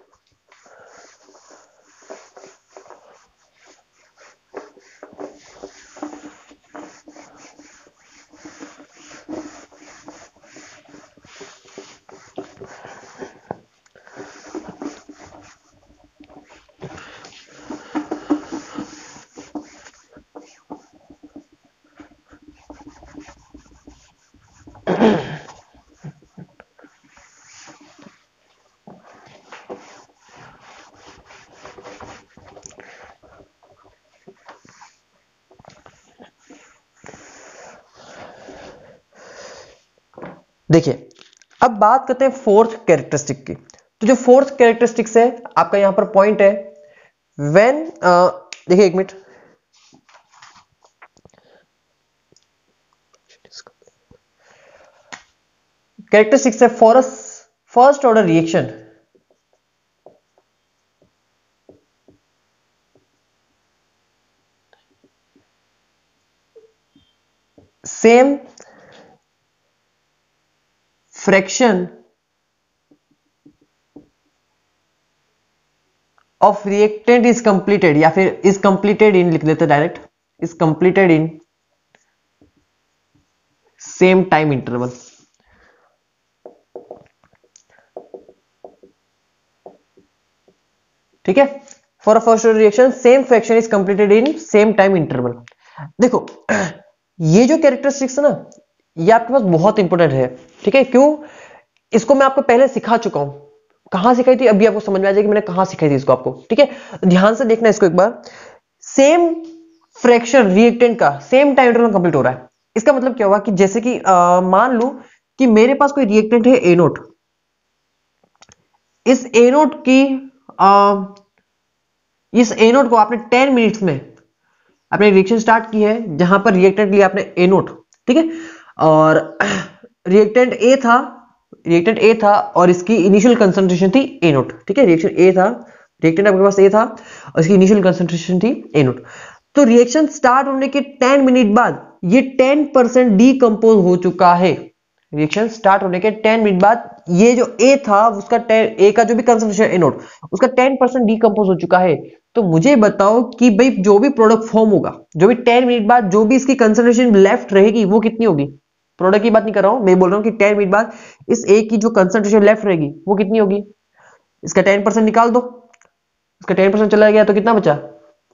देखिए अब बात करते हैं फोर्थ कैरेक्टरिस्टिक की। तो जो फोर्थ कैरेक्टरिस्टिक्स है आपका यहां पर पॉइंट है व्हेन, देखिए एक मिनट, कैरेक्टरिस्टिक्स है for a first order reaction same fraction of reactant is completed, या फिर इज कंप्लीटेड इन लिख देते direct, is completed in same time interval. ठीक है, for a first order reaction same fraction is completed in same time interval. देखो ये जो कैरेक्टरिस्टिक्स है ना ये आपके पास बहुत इंपॉर्टेंट है। ठीक है, क्यों? इसको मैं आपको पहले सिखा चुका हूं। कहां सिखाई थी अभी आपको समझ में आ जाएगी मैंने कहां सिखाई थी इसको आपको। ठीक है, ध्यान से देखना इसको एक बार। सेम फ्रैक्शन रिएक्टेंट का सेम टाइम इंटरवल कंप्लीट हो रहा है, इसका मतलब क्या हुआ कि जैसे कि मान लो कि मेरे पास कोई रिएक्टेंट है ए नोट, इस ए नोट की इस ए नोट को आपने 10 मिनट्स में आपने रिएक्शन स्टार्ट की है जहां पर रिएक्टेंट लिया आपने ए नोट। ठीक है, और रिएक्टेंट ए था और इसकी इनिशियल कंसंट्रेशन थी ए नोट। ठीक है, रिएक्टेंट आपके पास ए था और इसकी इनिशियल कंसंट्रेशन थी ए नोट। तो रिएक्शन स्टार्ट होने के 10 मिनट बाद ये 10% डीकंपोज हो चुका है। रिएक्शन स्टार्ट होने के 10 मिनट बाद ये जो ए था उसका ए का जो भी कंसंट्रेशन ए नोट उसका 10% डीकंपोज हो चुका है। तो मुझे बताओ कि भाई जो भी प्रोडक्ट फॉर्म होगा, जो भी 10 मिनट बाद जो भी इसकी कंसंट्रेशन लेफ्ट रहेगी वो कितनी होगी? प्रोडक्ट की बात नहीं कर रहा हूं, मैं बोल रहा हूं कि 10 मिनट बाद इस ए की जो कंसंट्रेशन लेफ्ट रहेगी वो कितनी होगी? इसका 10% निकाल दो, इसका 10% चला गया तो कितना बचा?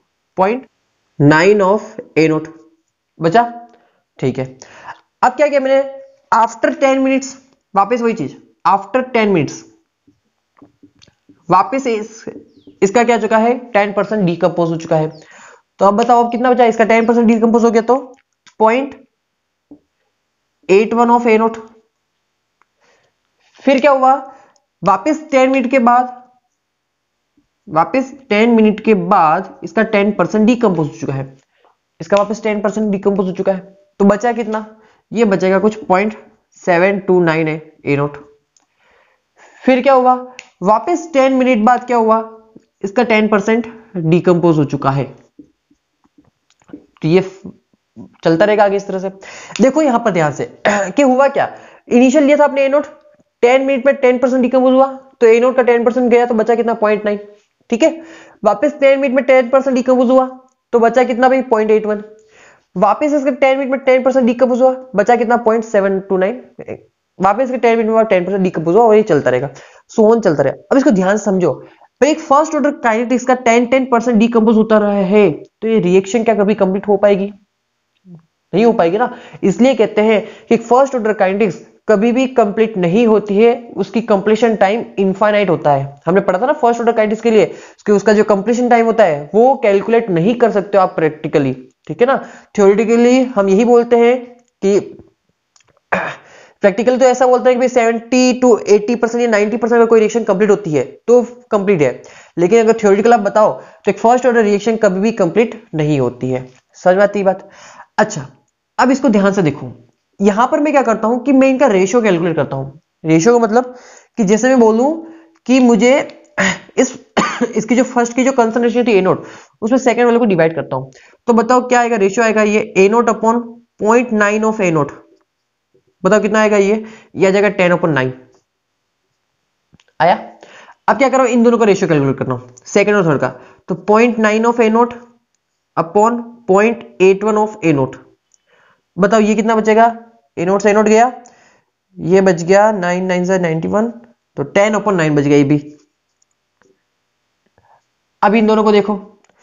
0.9 ऑफ ए नोट बचा। ठीक है, अब क्या किया मैंने? आफ्टर 10 मिनट्स वापस वही चीज, आफ्टर 10 मिनट्स वापस इसका क्या चुका है? 10% डीकंपोज हो चुका है। तो अब बताओ अब कितना बचा? इसका 10% डीकंपोज हो गया तो 0.81 ऑफ ए नोट। फिर क्या हुआ? वापस 10 मिनट के बाद इसका 10% डीकंपोज हो चुका है, इसका वापस 10% डीकंपोज हो चुका है। तो बचा कितना? ये बचेगा कुछ 0.729 है ए नोट। फिर क्या हुआ? वापस 10 मिनट बाद क्या हुआ? इसका 10% डीकंपोज हो चुका है। तो ये चलता रहेगा आगे इस तरह से। देखो यहां पर ध्यान से कि हुआ क्या, इनिशियल लिया था आपने ए नोट, 10 मिनट में 10% डीकंपोज हुआ तो ए नोट का 10% गया तो बचा कितना? 0.9। ठीक है, वापस 10 मिनट में 10% डीकंपोज हुआ तो बचा कितना भाई? 0.81। वापस इसके 10 मिनट में 10% डिकम्पोज हुआ, बचा कितना 0.729, वापस इसके 10 मिनट में 10% डिकम्पोज हुआ और ये चलता रहेगा, सो ऑन चलता रहेगा। अब इसको ध्यान से समझो, भाई एक फर्स्ट ऑर्डर काइनेटिक्स का 10% डिकम्पोज होता रहा है, तो ये रिएक्शन क्या कभी कंप्लीट हो पाएगी? नहीं हो पाएगी ना। इसलिए कहते हैं कि फर्स्ट ऑर्डर काइनेटिक्स कभी भी कंप्लीट नहीं होती है, उसकी कंप्लीशन टाइम इनफाइनाइट होता है। हमने पढ़ा था ना फर्स्ट ऑर्डर काइनेटिक्स के लिए, उसका जो कंप्लीशन टाइम होता है वो कैलकुलेट नहीं कर सकते हो आप प्रैक्टिकली, ठीक है ना। थ्योरेटिकली हम यही बोलते हैं कि प्रैक्टिकल तो ऐसा बोलते हैं कि 70 to 80% या 90% में कोई रिएक्शन कंप्लीट होती है तो कंप्लीट है, लेकिन अगर थ्योरेटिकल आप बताओ तो एक फर्स्ट ऑर्डर रिएक्शन कभी भी कंप्लीट नहीं होती है। समझ में आती है बात? अच्छा, अब इसको ध्यान से देखो, यहां पर मैं क्या करता हूं कि मैं इनका रेशियो कैलकुलेट करता हूं। रेशियो का मतलब कि जैसे मैं बोलूं कि मुझे इस इसकी जो फर्स्ट की जो कंसंट्रेशन थी ए नोट, उसमें सेकंड वाले को डिवाइड करता हूं, तो बताओ क्या आएगा? रेशियो आएगा ये A naught upon 0.9 of A naught. बताओ कितना आएगा? ये आ जाएगा 10/9 आया। अब क्या करो, इन दोनों का रेशियो कैलकुलेट करना हूं, सेकंड और थर्ड का, तो 0.9 of A naught upon 0.81 of A naught. बताओ ये कितना बचेगा? ए नोट से ए नोट गया, ये बच गया 9 9 से 91, तो 10/9 बच गया ये भी। अब इन दोनों को देखो,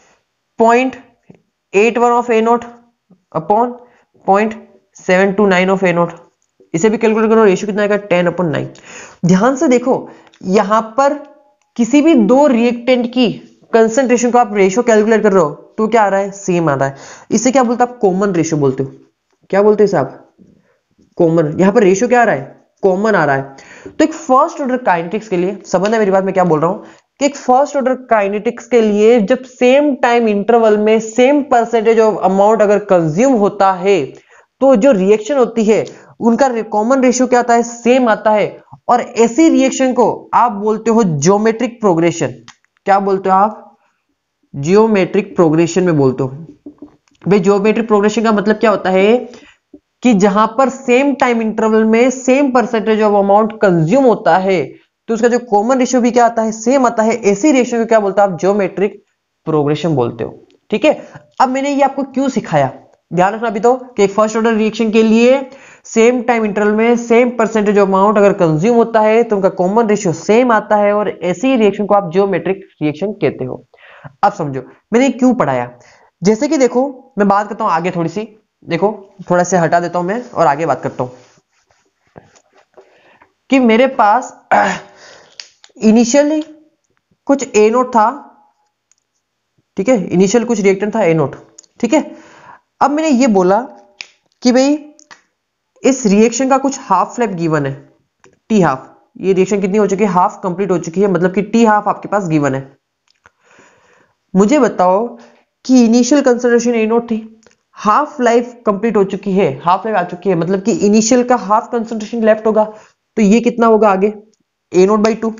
0.81 of A naught upon 0.729 of A naught, इसे भी कैलकुलेट करो, रेशियो कितना आएगा? 10/9। ध्यान से देखो, यहां पर किसी भी दो रिएक्टेंट की कंसंट्रेशन को आप रेशियो कैलकुलेट कर रहे हो तो क्या आ रहा है? सेम आ रहा है। इसे क्या बोलते हो आप? कॉमन रेशियो बोलते हो। क्या बोलते हो साहब? कॉमन। यहां पर रेशियो क्या आ रहा है? कॉमन आ रहा है। तो एक फर्स्ट ऑर्डर काइनेटिक्स के लिए, समझ है मेरी बात? मैं क्या बोल रहा हूं कि एक फर्स्ट ऑर्डर काइनेटिक्स के लिए जब सेम टाइम इंटरवल में सेम परसेंटेज ऑफ अमाउंट अगर कंज्यूम होता है तो जो रिएक्शन होती है उनका कॉमन रेशियो क्या आता है? सेम आता है। और ऐसी रिएक्शन को आप बोलते हो ज्योमेट्रिक प्रोग्रेशन। क्या बोलते हो आप? जियोमेट्रिक प्रोग्रेशन में बोलते हो। भाई ज्योमेट्रिक प्रोग्रेशन का मतलब क्या होता है कि जहां पर सेम टाइम इंटरवल में same percentage of amount consume होता है तो उसका जो कॉमन रेशियो भी क्या आता है? सेम आता है। ऐसी रेशियो को क्या बोलते हो आप? ज्योमेट्रिक प्रोग्रेशन बोलते हो। ठीक है, अब मैंने ये आपको क्यों सिखाया, ध्यान रखना अभी तो, कि एक फर्स्ट ऑर्डर रिएक्शन के लिए सेम टाइम इंटरवल में सेम परसेंटेज ऑफ अमाउंट अगर कंज्यूम होता है तो उनका कॉमन रेशियो सेम आता है और ऐसी रिएक्शन को आप ज्योमेट्रिक रिएक्शन कहते हो। अब समझो मैंने क्यों पढ़ाया। जैसे कि देखो, मैं बात करता हूं आगे थोड़ी सी, देखो थोड़ा सा हटा देता हूं मैं और आगे बात करता हूं कि मेरे पास इनिशियली कुछ ए नोट था, ठीक है, इनिशियल कुछ रिएक्टेंट था ए नोट, ठीक है। अब मैंने ये बोला कि भाई इस रिएक्शन का कुछ हाफ लाइफ गिवन है, टी हाफ। ये रिएक्शन कितनी हो चुकी है? हाफ कंप्लीट हो चुकी है, मतलब कि टी हाफ आपके पास गिवन है। मुझे बताओ कि इनिशियल कंसंट्रेशन ए नोट थी, हाफ लाइफ कंप्लीट हो चुकी है, हाफ लाइफ आ चुकी है, मतलब कि इनिशियल का हाफ कंसंट्रेशन लेफ्ट होगा, तो ये कितना होगा आगे? A naught by 2।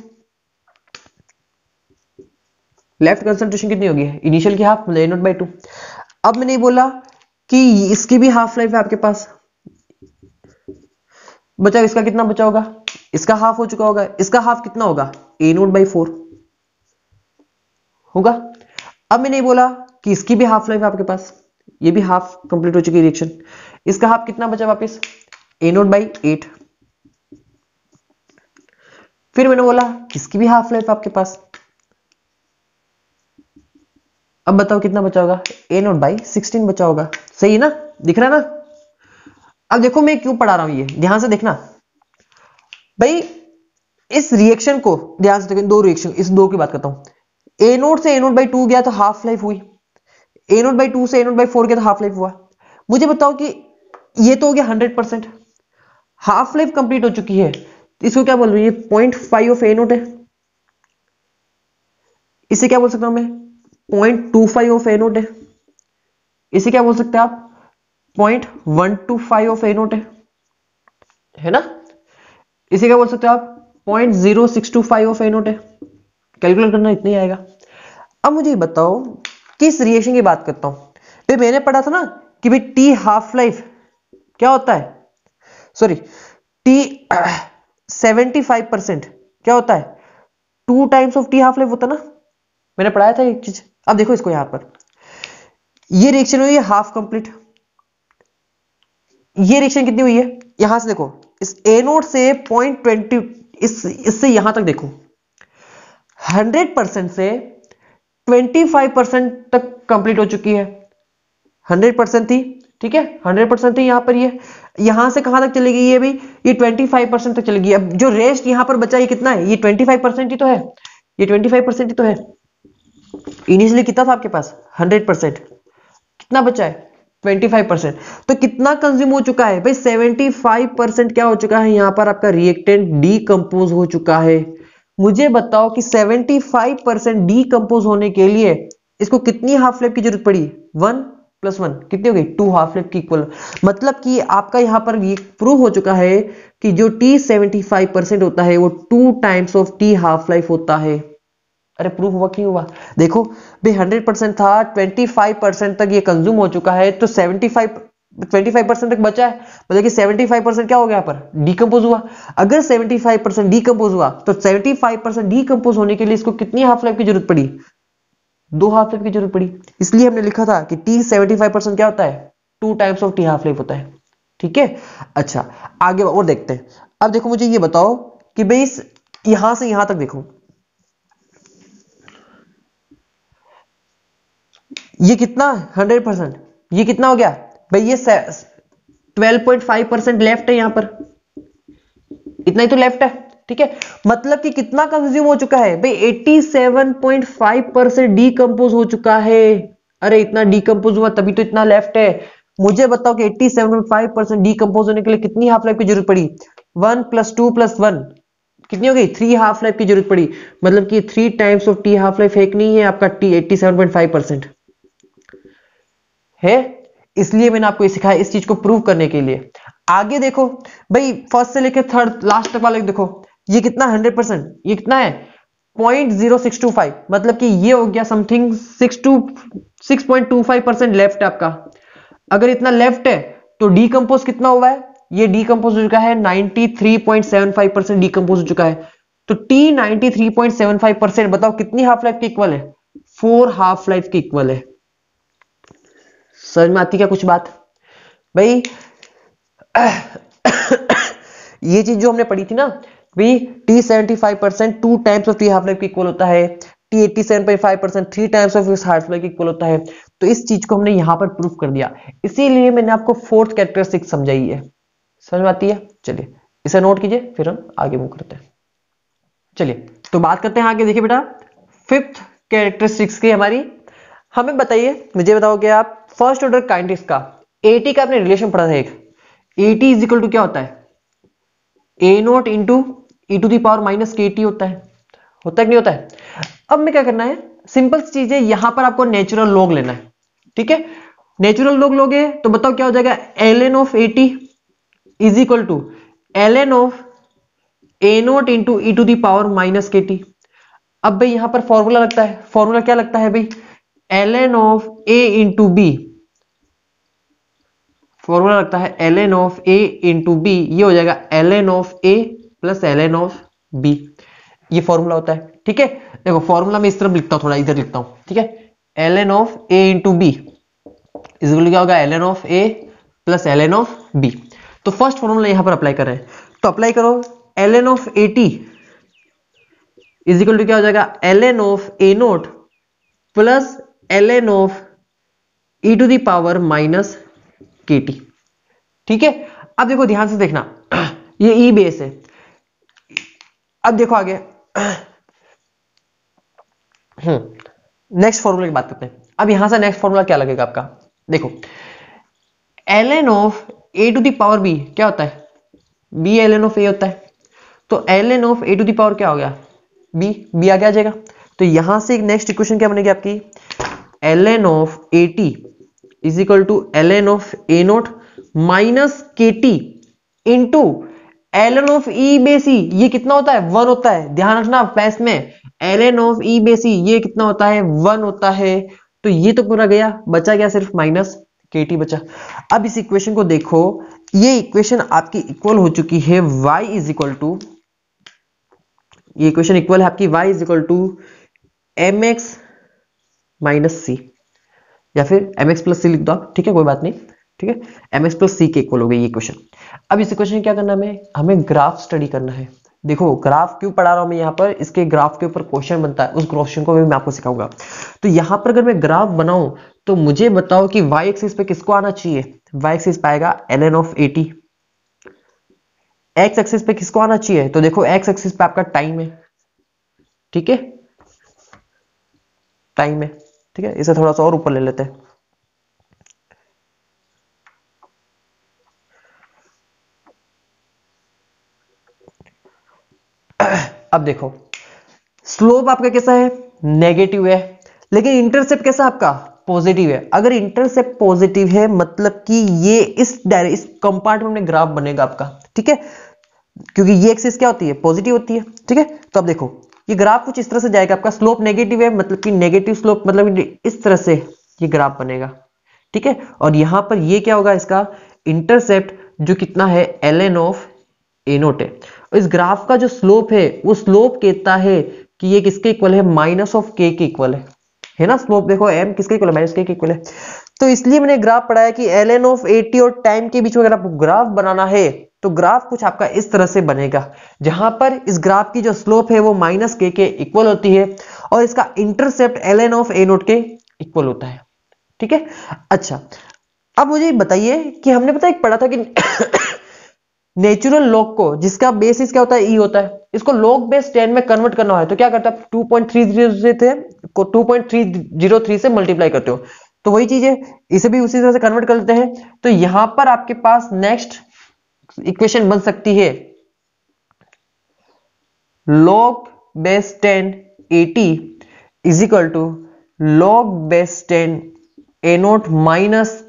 Left concentration कितनी होगी? इनिशियल की हाफ, मतलब ए नोट बाई 2। अब मैंने बोला कि इसकी भी हाफ लाइफ है आपके पास, बचा इसका कितना बचा होगा? इसका हाफ हो चुका होगा, इसका हाफ कितना होगा? ए नोट बाई 4 होगा। अब मैंने बोला कि इसकी भी हाफ लाइफ है आपके पास, ये भी हाफ कंप्लीट हो चुकी रिएक्शन, इसका हाफ कितना बचा वापस? A naught by 8। फिर मैंने बोला इसकी भी हाफ लाइफ आपके पास, अब बताओ कितना बचा होगा? ए नोट बाई 16 बचा होगा। सही है ना? दिख रहा है ना? अब देखो मैं क्यों पढ़ा रहा हूं, ये ध्यान से देखना भाई। इस रिएक्शन को ध्यान से देखो, दो रिएक्शन, इस दो की बात करता हूं। ए नोट से ए नोट बाई 2 गया तो हाफ लाइफ हुई, ए नोट बाई 2 से ए नोट बाई 4 गया तो हाफ लाइफ हुआ। मुझे बताओ कि ये तो हो गया 100%, हाफ लाइफ कंप्लीट हो चुकी है, इसको क्या बोल रही है? 0.5 ऑफ ए नोट है। इसे क्या बोल सकता हूं मैं? 0.25 ऑफ ए नोट है। इसे क्या बोल सकते हैं आप? 0.125 ऑफ ए नोट है ना? इसे क्या बोल सकते हो आप? 0.0625 ऑफ ए नोट है। कैलकुलेट करना इतना ही आएगा। अब मुझे बताओ किस रिएक्शन की बात करता हूं। भाई मैंने पढ़ा था ना कि भाई टी हाफ लाइफ क्या होता है, सॉरी टी 75% क्या होता है? 2 times of T half life होता ना, मैंने पढ़ाया था एक चीज। अब देखो इसको, यहां पर ये रिएक्शन हुई है हाफ कंप्लीट, ये रिएक्शन कितनी हुई है, यहां से देखो इस ए नोट से 0.20 इससे यहां तक देखो 100% से 25% तक कंप्लीट हो चुकी है। 100% थी, ठीक है, 100% थी यहां पर, ये यहां से कहां तक चली गई है भाई, ये 25% तक चली गई। अब जो रेस्ट यहां पर बचा ये कितना है, ये 25% ही तो है, ये 25% ही तो है। इनिशियली कितना था आपके पास 100%, कितना बचा है 25%। तो कितना कंज्यूम हो चुका है भाई, 75% क्या हो चुका है यहां पर आपका रिएक्टेंट डीकंपोज हो चुका है। मुझे बताओ कि 75% डीकंपोज होने के लिए इसको कितनी हाफ लाइफ की जरूरत पड़ी, 1 + 1 कितनी हो गई, 2 हाफ लाइफ की इक्वल। मतलब कि आपका यहां पर ये प्रूव हो चुका है कि जो टी 75% होता है वो 2 times of T half life होता है। अरे प्रूफ हुआ कि हुआ, देखो भाई 100% था, 25% तक ये कंज्यूम हो चुका है, तो 25% तक बचा है, मतलब कि 75% क्या हो गया यहाँ पर डीकंपोज हुआ। अगर 75% डीकंपोज हुआ तो 75% डीकंपोज होने के लिए इसको कितनी हाफ लाइफ की जरूरत पड़ी, 2 हाफ लाइफ की जरूरत पड़ी। इसलिए हमने लिखा था कि टी 75% क्या होता है, 2 times of T half life होता है, ठीक है। अच्छा आगे और देखते हैं। अब देखो मुझे ये बताओ कि भाई यहां से यहां तक देखो, ये कितना 100%, ये कितना हो गया भाई, ये 12.5% लेफ्ट है यहां पर, इतना ही तो लेफ्ट है, ठीक है। मतलब कि कितना कंज्यूम हो चुका है भाई, 87.5% डीकंपोज हो चुका है। अरे इतना डीकंपोज हुआ तभी तो इतना लेफ्ट है। मुझे बताओ कि 87.5% डीकंपोज होने के लिए कितनी हाफ लाइफ की जरूरत पड़ी, 1 + 2 + 1 कितनी हो गई, 3 हाफ लाइफ की जरूरत पड़ी। मतलब कि 3 times of T half life एक नहीं है आपका टी 87.5% है। इसलिए मैंने आपको ये सिखाया इस चीज को प्रूव करने के लिए। आगे देखो भाई, फर्स्ट से लेकर थर्ड लास्ट तक वाले देखो, ये कितना 100%, ये कितना है 0.0625, मतलब कि ये हो गया समथिंग 6.25% लेफ्ट है आपका। अगर इतना लेफ्ट है तो डीकंपोज कितना हुआ है, ये डीकंपोज हो चुका है 93.75% डीकंपोज हो चुका है। तो टी 93.75% बताओ कितनी हाफ लाइफ के इक्वल है, 4 हाफ लाइफ के इक्वल है। समझ में आती क्या कुछ बात भाई। ये चीज जो हमने पढ़ी थी ना भाई, T 75% 2 times of T half life के इक्वल होता है, टी 87.5% 3 टाइम्स ऑफ इस हाफ लाइफ के इक्वल होता है। तो इस चीज को हमने यहां पर प्रूफ कर दिया, इसीलिए मैंने आपको फोर्थ कैरेक्टरिस्टिक समझाई है। समझ में आती है, चलिए इसे नोट कीजिए फिर हम आगे मूव करते हैं। चलिए तो बात करते हैं आगे, देखिए बेटा फिफ्थ कैरेक्टरिस्टिक्स की हमारी। हमें बताइए, मुझे बताओगे आप फर्स्ट ऑर्डर काइनेटिक्स का एटी का आपने रिलेशन पढ़ा था एक, एटी इज इक्वल टू क्या होता है, A naught into e to the power minus के टी होता है कि नहीं होता है। अब में क्या करना है, सिंपल चीज है, यहां पर आपको नेचुरल लॉग लेना है, ठीक है। नेचुरल लॉग लोगे तो बताओ क्या हो जाएगा, L N of A T is equal to L N of A naught into e to the power minus के टी। अब भाई यहां पर फॉर्मूला लगता है, फॉर्मूला क्या लगता है भाई, L N of A into B, formula लगता है L N of A into B, ये हो जाएगा L N of A plus L N of B, ये फॉर्मूला होता है, ठीक है। देखो फॉर्मूला में इस तरफ लिखता हूं, थोड़ा इधर लिखता हूं, ठीक है। L N of A into B is equal to क्या होगा, L N of A plus L N of B. तो फर्स्ट फॉर्मूला यहां पर अप्लाई कर रहे हैं, तो अप्लाई करो, L N of A T is equal to क्या हो जाएगा, L N of A naught plus L N of e to the power minus के टी, ठीक है। अब देखो ध्यान से देखना, ये ई बेस है। अब देखो आगे नेक्स्ट फॉर्मूला की बात करते हैं। अब यहां से नेक्स्ट फॉर्मूला क्या लगेगा आपका, देखो L N of A to the power B क्या होता है, B L N of A होता है। तो L N of A to the power क्या हो गया, बी, बी आगे आ जाएगा। तो यहां से एक नेक्स्ट इक्वेशन क्या बनेगी आपकी, L N of A T is equal to L N of A naught minus के T into L N of e बेसी, ये कितना होता है 1 होता है, ध्यान रखना फ्लैश में, एल एन ऑफ ई बेसी ये कितना होता है 1 होता है। तो ये तो पूरा गया, बचा गया सिर्फ माइनस के टी बचा। अब इस इक्वेशन को देखो, ये इक्वेशन आपकी इक्वल हो चुकी है y इज इक्वल टू, ये इक्वेशन इक्वल है आपकी y is equal to m x minus c, या फिर mx प्लस सी लिख दो आप, ठीक है कोई बात नहीं, ठीक है, mx प्लस सी के इक्वल हो गई ये क्वेश्चन। अब इस क्वेश्चन क्या करना है, हमें ग्राफ स्टडी करना है। देखो ग्राफ क्यों पढ़ा रहा हूं मैं यहाँ पर, इसके ग्राफ के ऊपर क्वेश्चन बनता है, उस क्वेश्चन को भी मैं आपको सिखाऊंगा। तो यहाँ पर अगर मैं ग्राफ बनाऊं तो मुझे बताओ कि y एक्सिस पे किसको आना चाहिए, y एक्सिस पाएगा ln ऑफ 80, x एक्सिस पे किसको आना चाहिए, तो देखो x एक्सिस पे आपका टाइम है, ठीक है, टाइम है, ठीक है, इसे थोड़ा सा और ऊपर ले लेते हैं। अब देखो स्लोप आपका कैसा है, नेगेटिव है, लेकिन इंटरसेप्ट कैसा आपका पॉजिटिव है। अगर इंटरसेप्ट पॉजिटिव है मतलब कि ये इस कंपार्टमेंट में ग्राफ बनेगा आपका, ठीक है, क्योंकि ये एक्सिस क्या होती है, पॉजिटिव होती है, ठीक है। तो अब देखो ये ग्राफ कुछ इस तरह से जाएगा, आपका स्लोप नेगेटिव है मतलब कि नेगेटिव स्लोप, मतलब इस तरह से ये ग्राफ बनेगा, ठीक है। और यहां पर ये क्या होगा, इसका इंटरसेप्ट जो कितना है ln ऑफ ए नोट है। इस ग्राफ का जो स्लोप है वो स्लोप कहता है कि ये किसके इक्वल है, माइनस ऑफ के इक्वल है ना। स्लोप देखो m किसके इक्वल है, माइनस के इक्वल है। तो इसलिए मैंने ग्राफ पढ़ाया कि ln ऑफ 80 और टाइम के बीच में अगर आपको ग्राफ बनाना है तो ग्राफ कुछ आपका इस तरह से बनेगा, जहां पर इस ग्राफ की जो स्लोप है वो माइनस के इक्वल होती है और इसका intercept ln of A naught के इक्वल होता है, ठीक है। अच्छा अब मुझे बताइए कि हमने पता एक पढ़ा था कि नेचुरल लॉग को, जिसका बेसिस क्या होता है, ई होता है, इसको लॉग बेस 10 में कन्वर्ट करना है तो क्या करता है, 2.30 से थे को 2.303 से मल्टीप्लाई करते हो, तो वही चीज है, इसे भी उसी तरह से कन्वर्ट कर लेते हैं। तो यहां पर आपके पास नेक्स्ट इक्वेशन बन सकती है log base 10 80 is equal to log base 10 A naught minus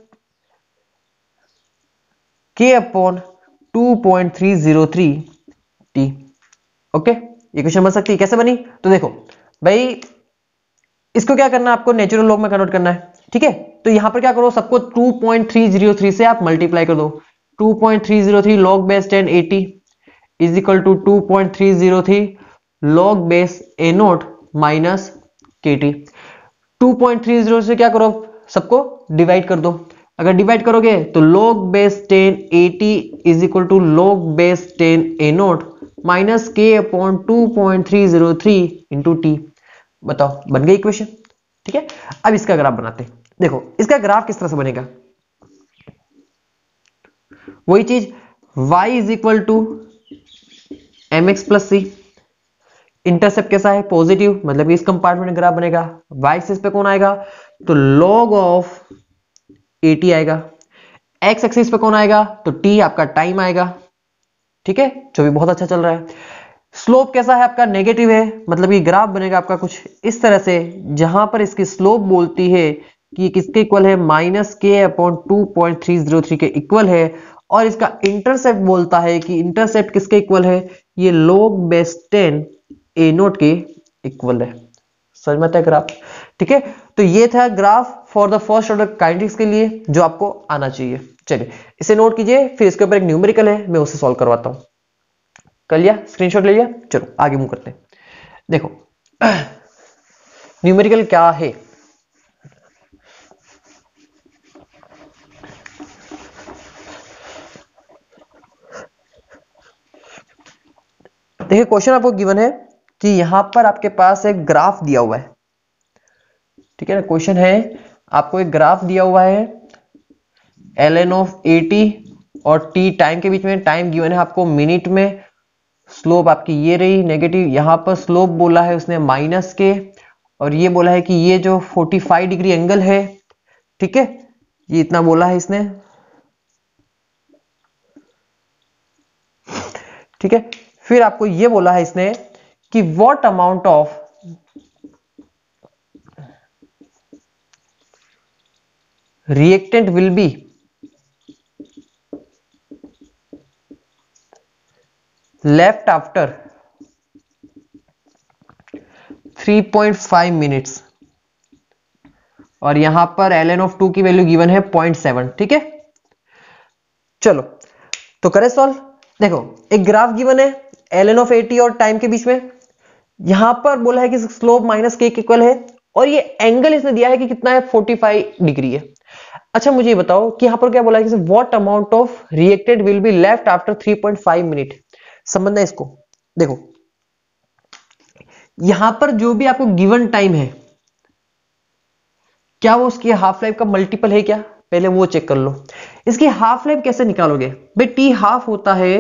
k upon 2.303 टी। ओके, ये क्वेश्चन बन सकती है, कैसे बनी, तो देखो भाई इसको क्या करना है, आपको नेचुरल लॉग में कन्वर्ट करना है, ठीक है। तो यहां पर क्या करो, सबको 2.303 से आप मल्टीप्लाई कर दो, 2.303 log base 10 80 is equal to 2.303 log base A naught minus के टी। 2.30 से क्या करो, सबको डिवाइड कर दो, अगर डिवाइड करोगे तो log base 10 80 is equal to log base 10 A naught minus k upon 2.303 into T. बताओ बन गई इक्वेशन, ठीक है। अब इसका ग्राफ बनाते हैं, देखो इसका ग्राफ किस तरह से बनेगा, वही चीज y is equal to m x plus c, intercept कैसा है पॉजिटिव, मतलब इस कंपार्टमेंट में ग्राफ बनेगा। y एक्सिस पे कौन आएगा, तो log ऑफ 80 आएगा, x एक्सिस पे कौन आएगा, तो t आपका टाइम आएगा, ठीक है, जो भी बहुत अच्छा चल रहा है। स्लोप कैसा है आपका, नेगेटिव है, मतलब ये ग्राफ बनेगा आपका कुछ इस तरह से, जहां पर इसकी स्लोप बोलती है कि ये किसके इक्वल है, माइनस के अपॉन 2.303 के इक्वल है, और इसका इंटरसेप्ट बोलता है कि इंटरसेप्ट किसके इक्वल है, ये log बेस 10 ए नोट के इक्वल है। समझ में आता है ग्राफ, ठीक है। तो ये था graph for the first order kinetics के लिए जो आपको आना चाहिए। चलिए इसे नोट कीजिए, फिर इसके ऊपर एक न्यूमेरिकल है, मैं उसे सॉल्व करवाता हूं। कर लिया, स्क्रीनशॉट ले लिया, चलो आगे मूव करते हैं। देखो न्यूमेरिकल क्या है, देखिए क्वेश्चन आपको गिवन है कि यहां पर आपके पास एक ग्राफ दिया हुआ है, ठीक है ना। क्वेश्चन है आपको एक ग्राफ दिया हुआ है ln ऑफ 80 और t टाइम के बीच में, टाइम गिवन है आपको मिनट में, स्लोप आपकी ये रही नेगेटिव, यहां पर स्लोप बोला है उसने माइनस के, और ये बोला है कि ये जो 45 डिग्री एंगल है, ठीक है, ये इतना बोला है इसने, ठीक है। फिर आपको ये बोला है इसने कि what amount of reactant will be left after 3.5 minutes, और यहां पर ln ऑफ 2 की वैल्यू गिवन है 0.7, ठीक है। चलो तो करें सॉल्व। देखो एक ग्राफ गिवन है ln ऑफ 80 और टाइम के बीच में, यहां पर बोला है कि स्लोप माइनस के इक्वल है, और ये एंगल इसने दिया है कि कितना है, 45 डिग्री है। अच्छा मुझे ये बताओ कि यहाँ पर क्या बोला है कि what amount of reacted will be left after 3.5 minute. समझना इसको, देखो यहां पर जो भी आपको गिवन टाइम है, क्या वो उसकी हाफ लाइफ का मल्टीपल है क्या, पहले वो चेक कर लो। इसकी हाफ लाइफ कैसे निकालोगे भाई, टी हाफ होता है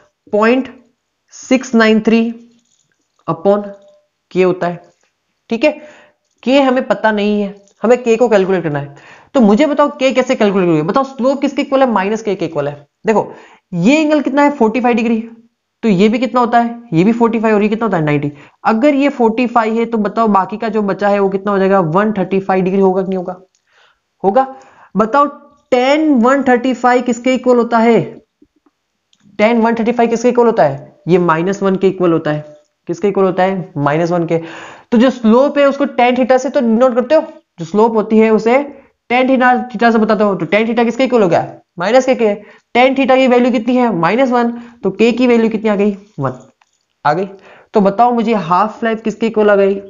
0.693 अपॉन के होता है, ठीक है। के हमें पता नहीं है, हमें के को कैलकुलेट करना है। तो मुझे बताओ के कैसे कैलकुलेट करोगे, बताओ स्लोप किसके इक्वल है, माइनस के इक्वल है। देखो ये एंगल कितना है 45 डिग्री, तो ये भी कितना होता है, ये भी 45 और ये कितना होता है 90। अगर ये 45 है तो बताओ बाकी का जो बचा है वो कितना हो जाएगा 135 डिग्री होगा कि नहीं होगा, होगा। बताओ tan 135 किसके इक्वल होता है, tan 135 किसके इक्वल होता है, ये -1 के इक्वल होता है। किसके इक्वल होता है, -1 के। तो जो स्लोप है उसको tan थीटा से तो डिनोट करते हो, जो स्लोप होती है उसे tan थीटा से बताते हो। तो tan थीटा किसके इक्वल हो गया, माइनस के। tan थीटा की वैल्यू कितनी है -1, तो k की वैल्यू कितनी आ गई 1 आ गई। तो बताओ मुझे हाफ लाइफ किसके इक्वल आ गई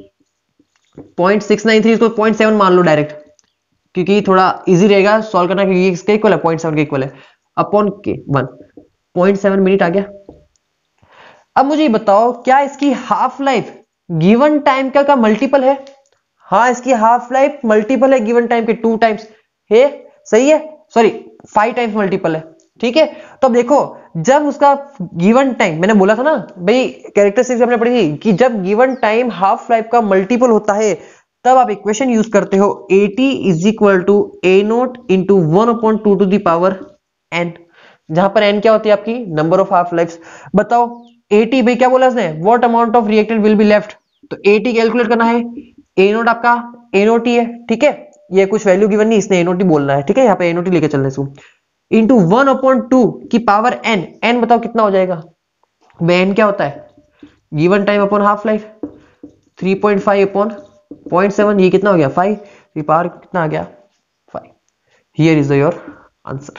0.693, इसको 0.7 मान लो डायरेक्ट, क्योंकि थोड़ा इजी रहेगा सॉल्व करना, क्योंकि इसके इक्वल है 0.7 के इक्वल है, अपॉन के 1 0.7 मिनट आ गया। अब मुझे ये बताओ क्या इसकी हाफ लाइफ गिवन टाइम का मल्टीपल है, हाँ इसकी हाफ लाइफ मल्टीपल है गिवन टाइम के 2 टाइम्स है, सही है, सॉरी 5 टाइम्स मल्टीपल है, ठीक है। तो अब देखो जब उसका गिवन टाइम, मैंने बोला था ना भाई कैरेक्टरिस्टिक्स हमने पढ़ी थी कि जब गिवन टाइम हाफ लाइफ का मल्टीपल होता है तब आप इक्वेशन यूज करते हो AT is equal to A0 into 1/2 to the power n, जहां पर n क्या होती है आपकी नंबर ऑफ हाफ लाइफ्स। बताओ AT भाई क्या बोला इसने, what amount of reacted will be left, तो AT कैलकुलेट करना है, A0 आपका A0 ही है, ठीक है, ये कुछ वैल्यू गिवन नहीं, इसने A0 बोलना है, ठीक है, यहाँ पे A0 लेके चलना है इसको, इंटू 1/2 की पावर n, n बताओ कितना हो जाएगा, n क्या होता है given time upon half life, 3.5 upon 0.7, ये कितना हो गया 5, ये पावर कितना आ गया 5। Here is your answer.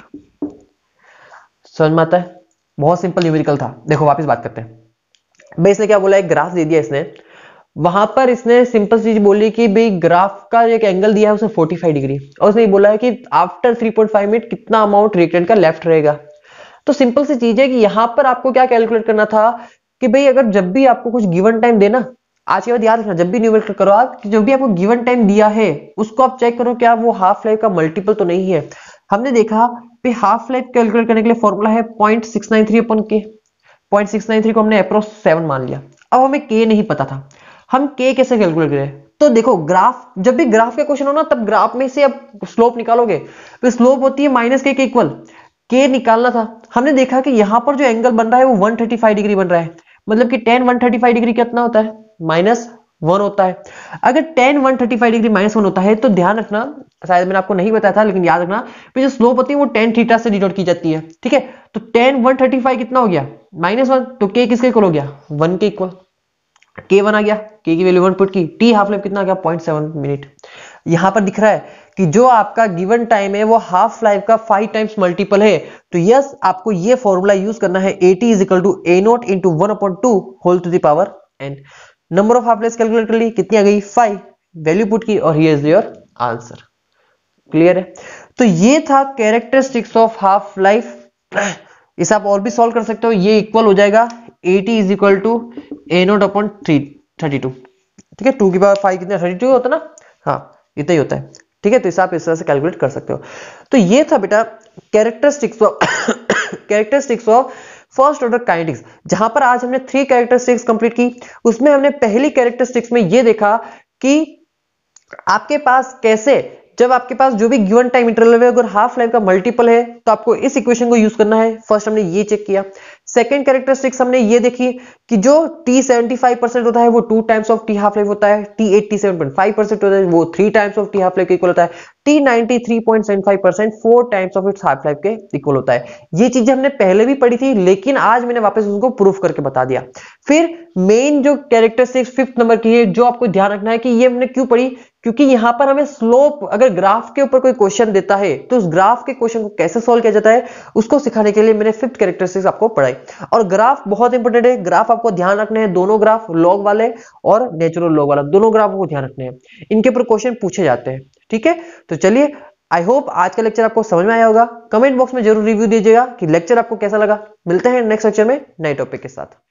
समझ में आता है, बहुत सिंपल न्यूमेरिकल था। देखो वापस बात करते हैं भाई, इसने क्या बोला, एक ग्राफ दे दिया इसने, वहां पर इसने सिंपल चीज बोली कि भाई ग्राफ का एक एंगल दिया है उसने 45 डिग्री, और उसने बोला है कि आफ्टर 3.5 मिनट कितना अमाउंट रिएक्टेंट का लेफ्ट रहेगा। तो सिंपल सी चीज है कि यहां पर आपको क्या कैलकुलेट करना था कि भाई अगर जब भी आपको कुछ गिवन टाइम देना, आज के बाद याद रखना जब भी न्यूमेरिकल करो आप कि जो भी आपको गिवन टाइम दिया है उसको आप चेक करो क्या वो हाफ लाइफ का मल्टीपल तो नहीं है। हमने देखा कि हाफ लाइफ कैलकुलेट करने के लिए फॉर्मूला है 0.693 अपन के, 0.693 को हमने अप्रोक्स 7 मान लिया। अब हमें के नहीं पता था, हम के कैसे कैलकुलेट करें, तो देखो ग्राफ, जब भी ग्राफ का क्वेश्चन हो ना तब ग्राफ में से अब स्लोप निकालोगे, तो स्लोप होती है माइनस के इक्वल, के निकालना था। हमने देखा कि यहां पर जो एंगल बन रहा है वो 135 डिग्री बन रहा है, मतलब कि tan 135 डिग्री कितना होता है -1 होता है। अगर tan 135 डिग्री -1 होता है तो ध्यान रखना, शायद मैंने आपको नहीं बताया था लेकिन याद रखना, जो स्लोप होती है वो tan थीटा से डिनोट की जाती है, ठीक है। तो tan 135 कितना हो गया -1, तो k किसके इक्वल हो गया 1 के इक्वल, k1 आ गया, k की वैल्यू 1 पुट की, t हाफ लाइफ कितना आ गया 0.7 मिनट। यहां पर दिख रहा है कि जो आपका गिवन टाइम है वो हाफ लाइफ का 5 टाइम्स मल्टीपल है, तो यस आपको ये फॉर्मूला यूज करना है AT is equal to A0 into 1/2 whole to the power n। Number of half life calculate कर ली, कितनी आ गई 5, वैल्यू पुट की और here is your answer. Clear है, तो ये था कैरेक्टरिस्टिक्स ऑफ हाफ लाइफ। इसे आप और भी सॉल्व कर सकते हो, ये इक्वल हो जाएगा AT is equal to A0 upon 32, ठीक है, 2 की पावर 5 कितना 32 होता है ना, हाँ इतना ही होता है, ठीक है। तो इसे आप इस तरह से कैलकुलेट कर सकते हो। तो ये था बेटा characteristics of first order kinetics, जहां पर आज हमने 3 कैरेक्टरिस्टिक्स कंप्लीट की। उसमें हमने पहली कैरेक्टरिस्टिक्स में ये देखा कि आपके पास कैसे, जब आपके पास जो भी गिवन टाइम इंटरवल है अगर हाफ लाइफ का मल्टीपल है तो आपको इस इक्वेशन को यूज करना है। फर्स्ट हमने ये चेक किया। सेकंड कैरेक्टरिस्टिक्स हमने ये देखी कि जो t 75% होता है वो 2 times of t half life होता है, t 87.5% होता है वो 3 times of t half life के इक्वल होता है, t 93.75% 4 times of its half life के इक्वल होता है। ये चीजें हमने पहले भी पढ़ी थी लेकिन आज मैंने वापस उसको प्रूफ करके बता दिया। फिर मेन जो कैरेक्टरिस्टिक्स 5th नंबर की है जो आपको ध्यान रखना है कि ये हमने क्यों पढ़ी, क्योंकि यहां पर हमें स्लोप, अगर ग्राफ के ऊपर कोई क्वेश्चन देता है तो उस ग्राफ के क्वेश्चन को कैसे सॉल्व किया जाता है उसको सिखाने के लिए मैंने 5th कैरेक्टरिस्टिक्स आपको पढ़ाई। और ग्राफ बहुत इंपॉर्टेंट है, ग्राफ आपको ध्यान रखने हैं, दोनों ग्राफ लॉग वाले और नेचुरल लॉग वाला, दोनों ग्राफ को ध्यान रखने हैं, इनके ऊपर क्वेश्चन पूछे जाते हैं, ठीक है। तो चलिए आई होप आज का लेक्चर आपको समझ में आया होगा। कमेंट बॉक्स में जरूर रिव्यू दीजिएगा कि लेक्चर आपको कैसा लगा। मिलते हैं नेक्स्ट लेक्चर में नए टॉपिक के साथ।